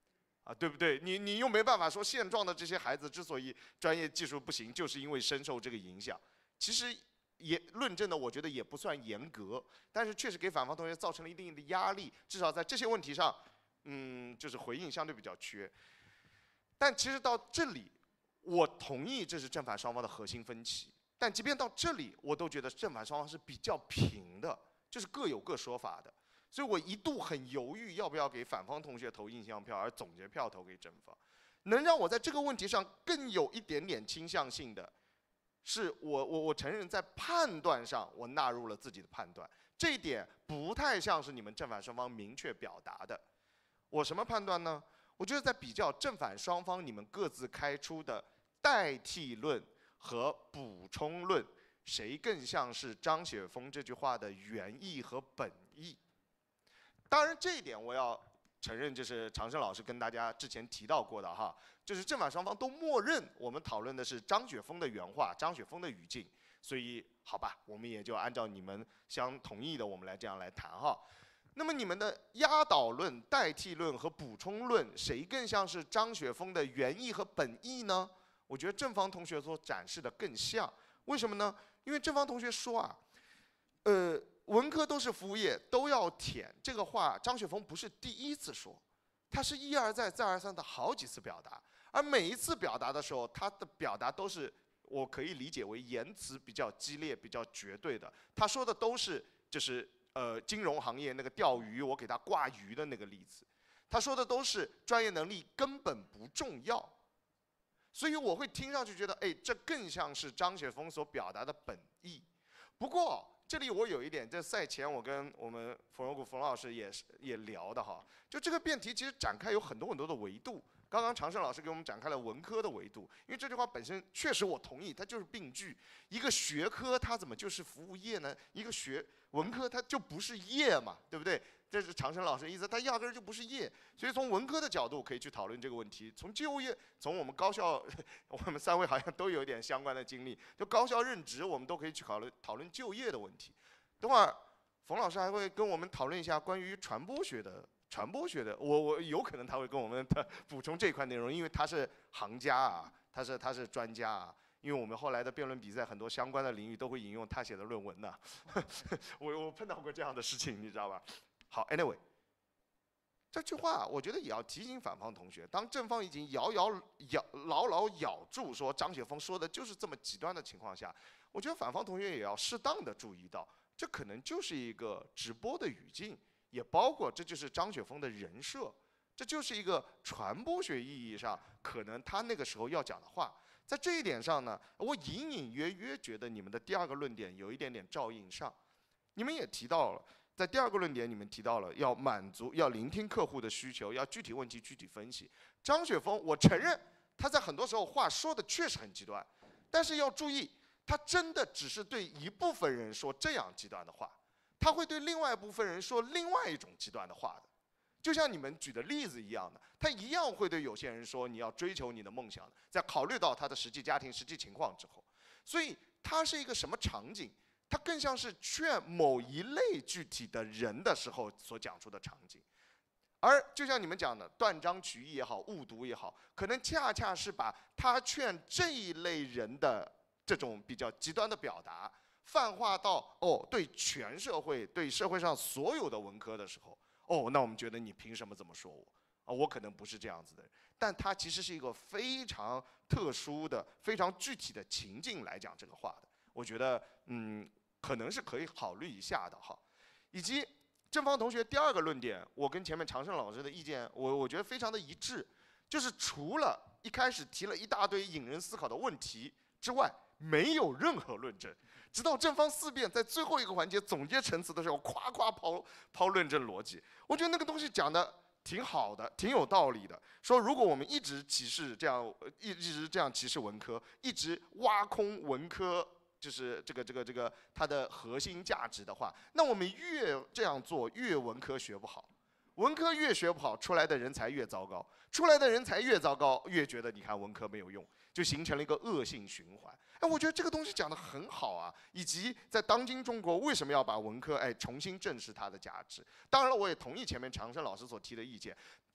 [SPEAKER 11] 啊，对不对？你又没办法说现状的这些孩子之所以专业技术不行，就是因为深受这个影响。其实也论证的，我觉得也不算严格，但是确实给反方同学造成了一定的压力，至少在这些问题上，就是回应相对比较缺。但其实到这里，我同意这是正反双方的核心分歧。但即便到这里，我都觉得正反双方是比较平的，就是各有各说法的。所以我一度很犹豫要不要给反方同学投印象票，而总结票投给正方。能让我在这个问题上更有一点点倾向性的，是我承认在判断上我纳入了自己的判断，这一点不太像是你们正反双方明确表达的。我什么判断呢？我觉得在比较正反双方你们各自开出的代替论和补充论，谁更像是张雪峰这句话的原意和本意？当然，这一点我要承认，就是常胜老师跟大家之前提到过的哈，就是正反双方都默认我们讨论的是张雪峰的原话、张雪峰的语境，所以好吧，我们也就按照你们相同意的，我们来这样来谈哈。那么你们的压倒论、代替论和补充论，谁更像是张雪峰的原意和本意呢？我觉得正方同学所展示的更像。为什么呢？因为正方同学说啊，文科都是服务业，都要舔，这个话张雪峰不是第一次说，他是一而再、再而三的好几次表达，而每一次表达的时候，他的表达都是我可以理解为言辞比较激烈、比较绝对的。他说的都是就是金融行业那个钓鱼，我给他挂鱼的那个例子，他说的都是专业能力根本不重要，所以我会听上去觉得，哎，这更像是张雪峰所表达的本意。不过这里我有一点，在赛前我跟我们冯荣谷冯老师也聊的哈，就这个辩题其实展开有很多很多的维度。刚刚常胜老师给我们展开了文科的维度，因为这句话本身确实我同意，它就是病句。一个学科它怎么就是服务业呢？一个文科它就不是业嘛，对不对？这是常胜老师的意思，它压根儿就不是业。所以从文科的角度可以去讨论这个问题。从就业，从我们高校，我们三位好像都有一点相关的经历，就高校任职，我们都可以去讨论就业的问题。等会儿冯老师还会跟我们讨论一下关于传播学的，我有可能他会跟我们补充这块内容，因为他是行家啊，他是专家啊。因为我们后来的辩论比赛很多相关的领域都会引用他写的论文的，我碰到过这样的事情，你知道吧？好 ，anyway， 这句话我觉得也要提醒反方同学，当正方已经牢牢咬住说张雪峰说的就是这么极端的情况下，我觉得反方同学也要适当的注意到，这可能就是一个直播的语境，也包括这就是张雪峰的人设，这就是一个传播学意义上可能他那个时候要讲的话。在这一点上呢，我隐隐约约觉得你们的第二个论点有一点点照应上。你们也提到了，在第二个论点，你们提到了要聆听客户的需求，要具体问题具体分析。张雪峰，我承认他在很多时候话说的确实很极端，但是要注意，他真的只是对一部分人说这样极端的话，他会对另外一部分人说另外一种极端的话的。就像你们举的例子一样的，他一样会对有些人说你要追求你的梦想的，在考虑到他的实际家庭、实际情况之后，所以他是一个什么场景？他更像是劝某一类具体的人的时候所讲出的场景。而就像你们讲的断章取义也好，误读也好，可能恰恰是把他劝这一类人的这种比较极端的表达，泛化到对全社会、对社会上所有的文科的时候。那我们觉得你凭什么这么说我？我可能不是这样子的人，但它其实是一个非常特殊的、非常具体的情境来讲这个话的。我觉得，可能是可以考虑一下的哈。以及正方同学第二个论点，我跟前面常胜老师的意见，我觉得非常的一致，就是除了一开始提了一大堆引人思考的问题之外，没有任何论证。直到正方四辩在最后一个环节总结陈词的时候，夸夸抛论证逻辑，我觉得那个东西讲的挺好的，挺有道理的。说如果我们一直歧视这样，一直这样歧视文科，一直挖空文科，就是这个它的核心价值的话，那我们越这样做，越文科学不好。文科越学不好，出来的人才越糟糕，出来的人才越糟糕，越觉得你看文科没有用，就形成了一个恶性循环。我觉得这个东西讲得很好啊，以及在当今中国为什么要把文科重新正视它的价值。当然了，我也同意前面常胜老师所提的意见，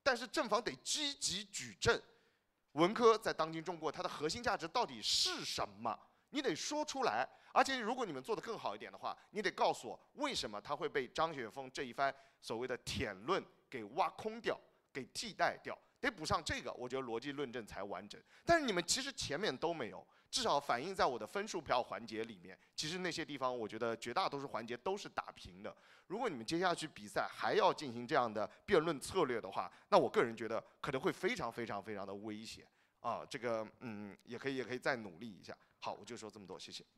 [SPEAKER 11] 但是正方得积极举证，文科在当今中国它的核心价值到底是什么？你得说出来。而且如果你们做得更好一点的话，你得告诉我为什么它会被张雪峰这一番所谓的舔论给挖空掉，给替代掉，得补上这个，我觉得逻辑论证才完整。但是你们其实前面都没有，至少反映在我的分数票环节里面，其实那些地方我觉得绝大多数环节都是打平的。如果你们接下去比赛还要进行这样的辩论策略的话，那我个人觉得可能会非常的危险啊。这个也可以再努力一下。好，我就说这么多，谢谢。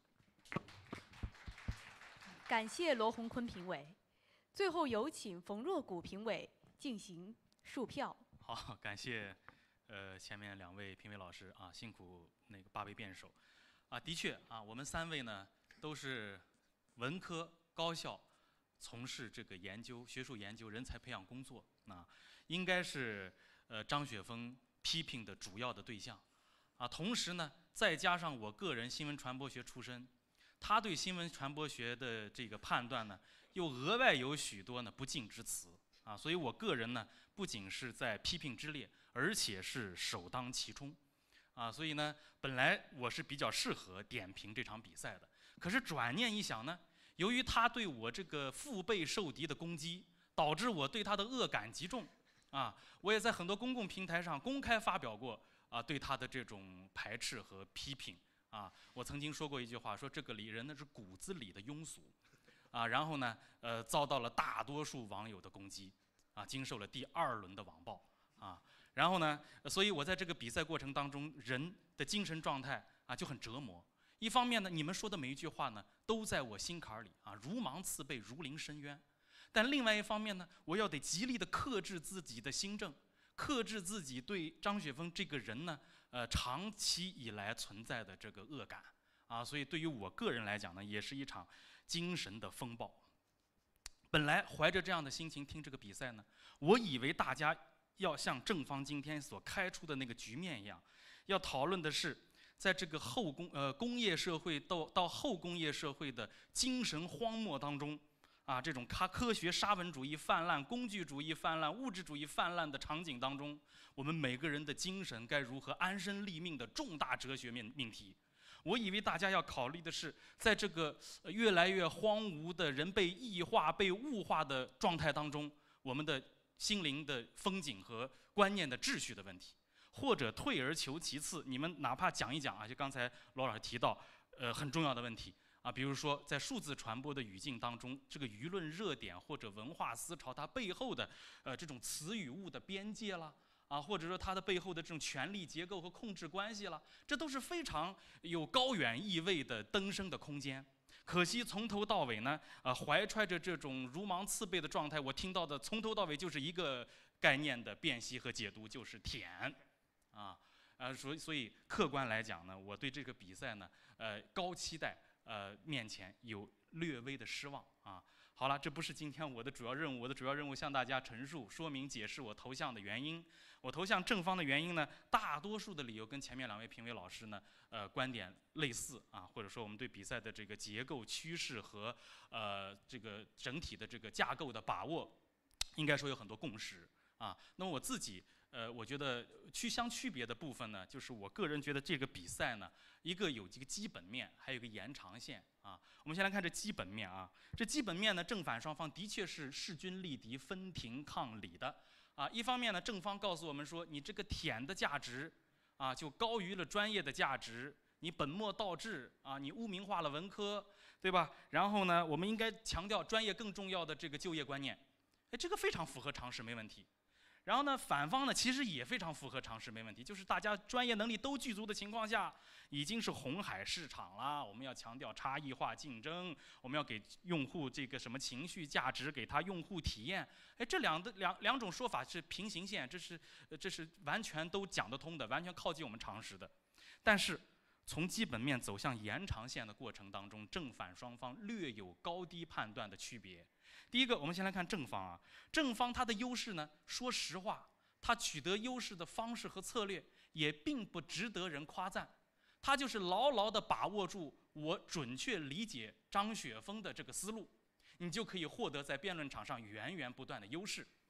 [SPEAKER 1] 感谢罗洪坤评委，最后有请冯若谷评委进行数票。
[SPEAKER 12] 好，感谢前面2位评委老师啊，辛苦那个8位辩手啊。的确啊，我们3位呢都是文科高校从事这个学术研究、人才培养工作啊，应该是张雪峰批评的主要的对象啊。同时呢，再加上我个人新闻传播学出身。他对新闻传播学的这个判断呢，又额外有许多呢不敬之词啊，所以我个人呢不仅是在批评之列，而且是首当其冲啊，所以呢，本来我是比较适合点评这场比赛的，可是转念一想呢，由于他对我这个腹背受敌的攻击，导致我对他的恶感极重啊，我也在很多公共平台上公开发表过啊对他的这种排斥和批评。啊，我曾经说过一句话，说这个人呢是骨子里的庸俗，啊，然后呢，遭到了大多数网友的攻击，啊，经受了第2轮的网暴，啊，然后呢，所以我在这个比赛过程当中，人的精神状态啊就很折磨。一方面呢，你们说的每一句话呢，都在我心坎里啊，如芒刺背，如临深渊。但另外一方面呢，我要得极力的克制自己的心症，克制自己对张雪峰这个人呢。长期以来存在的这个恶感啊，所以对于我个人来讲呢，也是一场精神的风暴。本来怀着这样的心情听这个比赛呢，我以为大家要像正方今天所开出的那个局面一样，要讨论的是在这个工业社会到后工业社会的精神荒漠当中。啊，这种科学沙文主义泛滥、工具主义泛滥、物质主义泛滥的场景当中，我们每个人的精神该如何安身立命的重大哲学命题。我以为大家要考虑的是，在这个越来越荒芜的人被异化、被物化的状态当中，我们的心灵的风景和观念的秩序的问题。或者退而求其次，你们哪怕讲一讲啊，就刚才罗老师提到，很重要的问题。啊，比如说在数字传播的语境当中，这个舆论热点或者文化思潮它背后的这种词语物的边界啦，啊，或者说它的背后的这种权力结构和控制关系啦，这都是非常有高远意味的登升的空间。可惜从头到尾呢，怀揣着这种如芒刺背的状态，我听到的从头到尾就是一个概念的辨析和解读，就是舔，啊，所以客观来讲呢，我对这个比赛呢，高期待。面前有略微的失望啊。好了，这不是今天我的主要任务，我的主要任务向大家陈述、说明、解释我投向的原因。我投向正方的原因呢，大多数的理由跟前面2位评委老师呢，观点类似啊，或者说我们对比赛的这个结构趋势和这个整体的这个架构的把握，应该说有很多共识啊。那么我自己。我觉得区别的部分呢，就是我个人觉得这个比赛呢，有一个基本面，还有一个延长线啊。我们先来看这基本面啊，这基本面呢，正反双方的确是势均力敌、分庭抗礼的啊。一方面呢，正方告诉我们说，你这个舔的价值啊，就高于了专业的价值，你本末倒置啊，你污名化了文科，对吧？然后呢，我们应该强调专业更重要的这个就业观念，哎，这个非常符合常识，没问题。然后呢，反方呢其实也非常符合常识，没问题，就是大家专业能力都具足的情况下，已经是红海市场了。我们要强调差异化竞争，我们要给用户这个什么情绪价值，给他用户体验。哎，这两种说法是平行线，这是完全都讲得通的，完全靠近我们常识的。但是从基本面走向延长线的过程当中，正反双方略有高低判断的区别。第一个，我们先来看正方啊，正方它的优势呢，说实话，它取得优势的方式和策略也并不值得人夸赞，它就是牢牢地把握住我准确理解张雪峰的这个思路，你就可以获得在辩论场上源源不断的优势。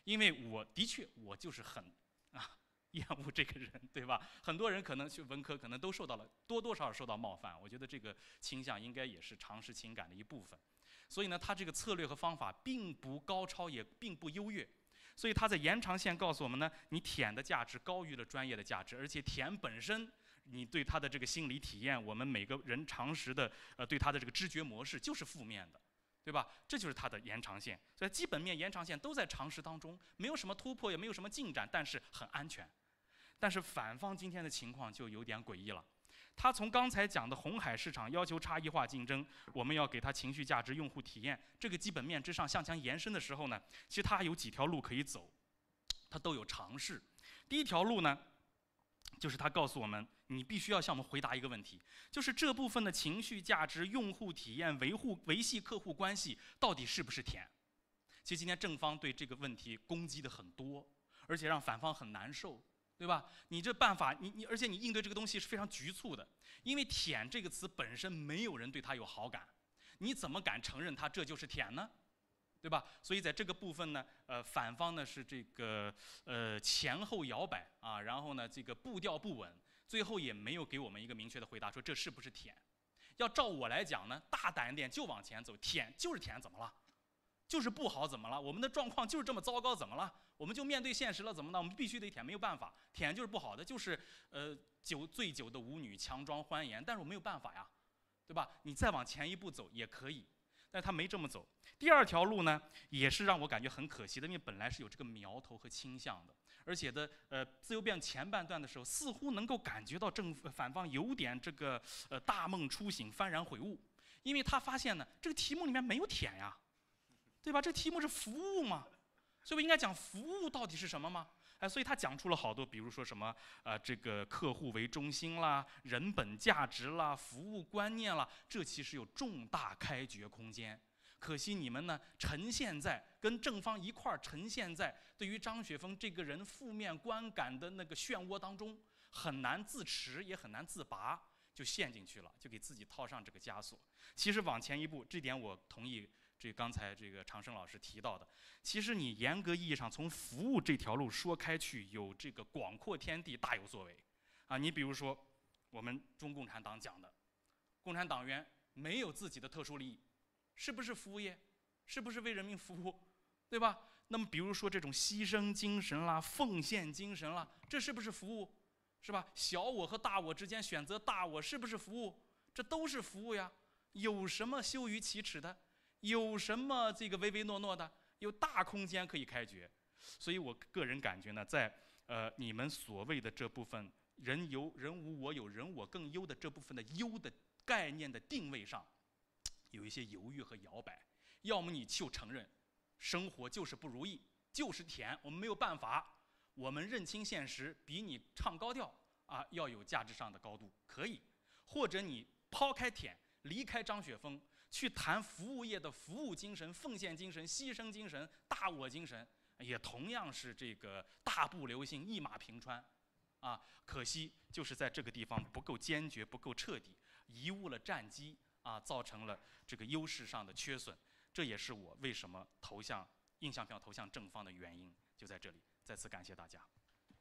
[SPEAKER 12] 因为我的确我就是很厌恶这个人，对吧？很多人可能去文科，可能都受到了多多少少受到冒犯。我觉得这个倾向应该也是常识情感的一部分。所以呢，他这个策略和方法并不高超，也并不优越。所以他在延长线告诉我们呢，你舔的价值高于了专业的价值，而且舔本身，你对他的这个心理体验，我们每个人常识的对他的这个知觉模式就是负面的。对吧？这就是它的延长线，所以基本面、延长线都在常识当中，没有什么突破，也没有什么进展，但是很安全。但是反方今天的情况就有点诡异了，他从刚才讲的红海市场要求差异化竞争，我们要给他情绪价值、用户体验这个基本面之上向前延伸的时候呢，其实他有几条路可以走，他都有尝试。第一条路呢，就是他告诉我们，你必须要向我们回答一个问题，就是这部分的情绪价值、用户体验、维系客户关系到底是不是甜？其实今天正方对这个问题攻击的很多，而且让反方很难受，对吧？你这办法，而且你应对这个东西是非常局促的，因为舔这个词本身没有人对它有好感，你怎么敢承认它这就是舔呢？对吧？所以在这个部分呢，反方呢是这个前后摇摆啊，然后呢这个步调不稳，最后也没有给我们一个明确的回答，说这是不是舔？要照我来讲呢，大胆一点就往前走，舔就是舔，怎么了？就是不好怎么了？我们的状况就是这么糟糕，怎么了？我们就面对现实了，怎么了？我们必须得舔，没有办法，舔就是不好的，就是醉酒的舞女强装欢颜，但是我没有办法呀，对吧？你再往前一步走也可以。但他没这么走。第二条路呢，也是让我感觉很可惜的，因为本来是有这个苗头和倾向的，而且自由辩论前半段的时候，似乎能够感觉到反方有点这个大梦初醒、幡然悔悟，因为他发现呢，这个题目里面没有舔呀，对吧？这题目是服务嘛，所以我应该讲服务到底是什么吗？所以他讲出了好多，比如说什么这个客户为中心啦、人本价值啦、服务观念啦，这其实有重大开掘空间。可惜你们呢，呈现在跟正方一块儿呈现在对于张雪峰这个人负面观感的那个漩涡当中，很难自持，也很难自拔，就陷进去了，就给自己套上这个枷锁。其实往前一步，这点我同意。这刚才这个常生老师提到的，其实你严格意义上从服务这条路说开去，有这个广阔天地，大有作为，啊，你比如说我们中共产党讲的，共产党员没有自己的特殊利益，是不是服务业？是不是为人民服务？对吧？那么比如说这种牺牲精神啦、奉献精神啦，这是不是服务？是吧？小我和大我之间选择大我，是不是服务？这都是服务呀，有什么羞于启齿的？有什么这个唯唯诺诺的？有大空间可以开掘，所以我个人感觉呢，在你们所谓的这部分人无我有，人我更优的这部分的优的概念的定位上，有一些犹豫和摇摆。要么你就承认，生活就是不如意，就是舔，我们没有办法，我们认清现实，比你唱高调啊要有价值上的高度，可以；或者你抛开舔，离开张雪峰。去谈服务业的服务精神、奉献精神、牺牲精神、大我精神，也同样是这个大步流星、一马平川，啊，可惜就是在这个地方不够坚决、不够彻底，贻误了战机啊，造成了这个优势上的缺损。这也是我为什么印象票投向正方的原因，就在这里。再次感谢大家。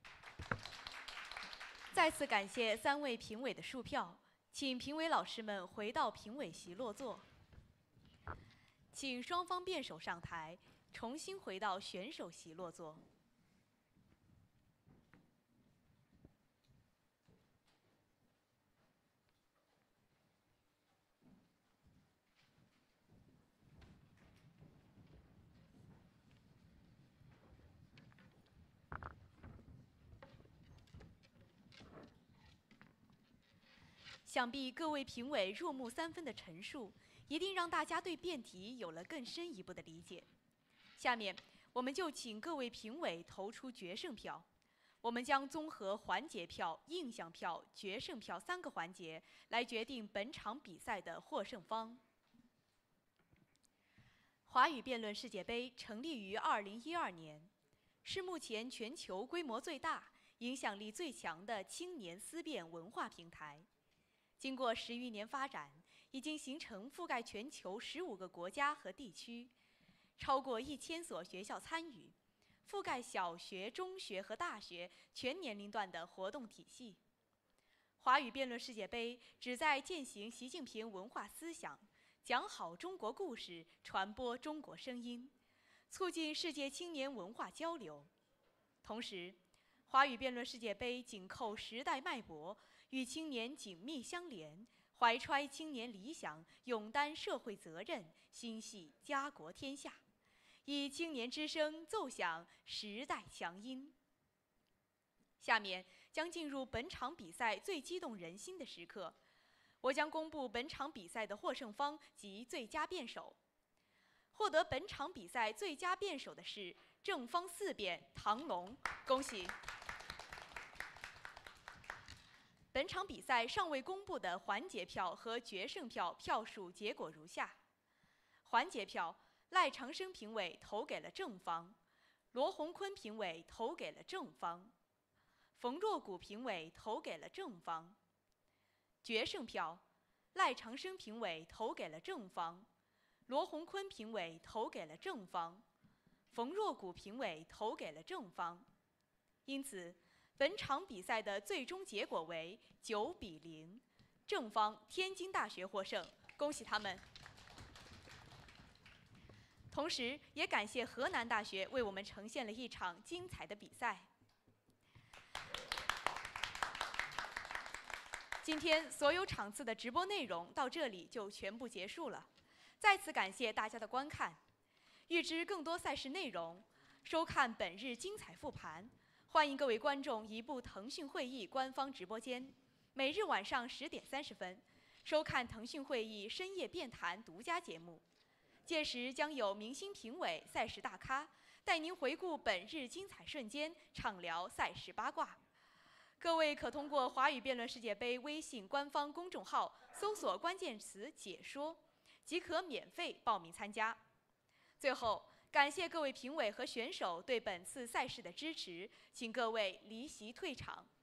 [SPEAKER 1] 再次感谢3位评委的数票，请评委老师们回到评委席落座。请双方辩手上台，重新回到选手席落座。想必各位评委入木3分的陈述，一定让大家对辩题有了更深一步的理解。下面，我们就请各位评委投出决胜票。我们将综合环节票、印象票、决胜票3个环节来决定本场比赛的获胜方。华语辩论世界杯成立于2012年，是目前全球规模最大、影响力最强的青年思辨文化平台。经过10余年发展，已经形成覆盖全球15个国家和地区，超过1000所学校参与， 覆盖小学、中学和大学全年龄段的活动体系。华语辩论世界杯旨在践行习近平文化思想，讲好中国故事，传播中国声音，促进世界青年文化交流。同时，华语辩论世界杯紧扣时代脉搏，与青年紧密相连，怀揣青年理想，勇担社会责任，心系家国天下，以青年之声奏响时代强音。下面将进入本场比赛最激动人心的时刻，我将公布本场比赛的获胜方及最佳辩手。获得本场比赛最佳辩手的是正方4辩唐龙，恭喜！本场比赛尚未公布的环节票和决胜票票数结果如下：环节票，赖长生评委投给了正方，罗洪坤评委投给了正方，冯若谷评委投给了正方；决胜票，赖长生评委投给了正方，罗洪坤评委投给了正方，冯若谷评委投给了正方。因此，本场比赛的最终结果为9比0，正方天津大学获胜，恭喜他们！同时，也感谢河南大学为我们呈现了一场精彩的比赛。今天所有场次的直播内容到这里就全部结束了，再次感谢大家的观看。预知更多赛事内容，收看本日精彩复盘，欢迎各位观众移步腾讯会议官方直播间，每日晚上10点30分收看腾讯会议深夜辩谈独家节目。届时将有明星评委、赛事大咖带您回顾本日精彩瞬间，畅聊赛事八卦。各位可通过华语辩论世界杯微信官方公众号搜索关键词解说，即可免费报名参加。最后，感谢各位评委和选手对本次赛事的支持，请各位离席退场。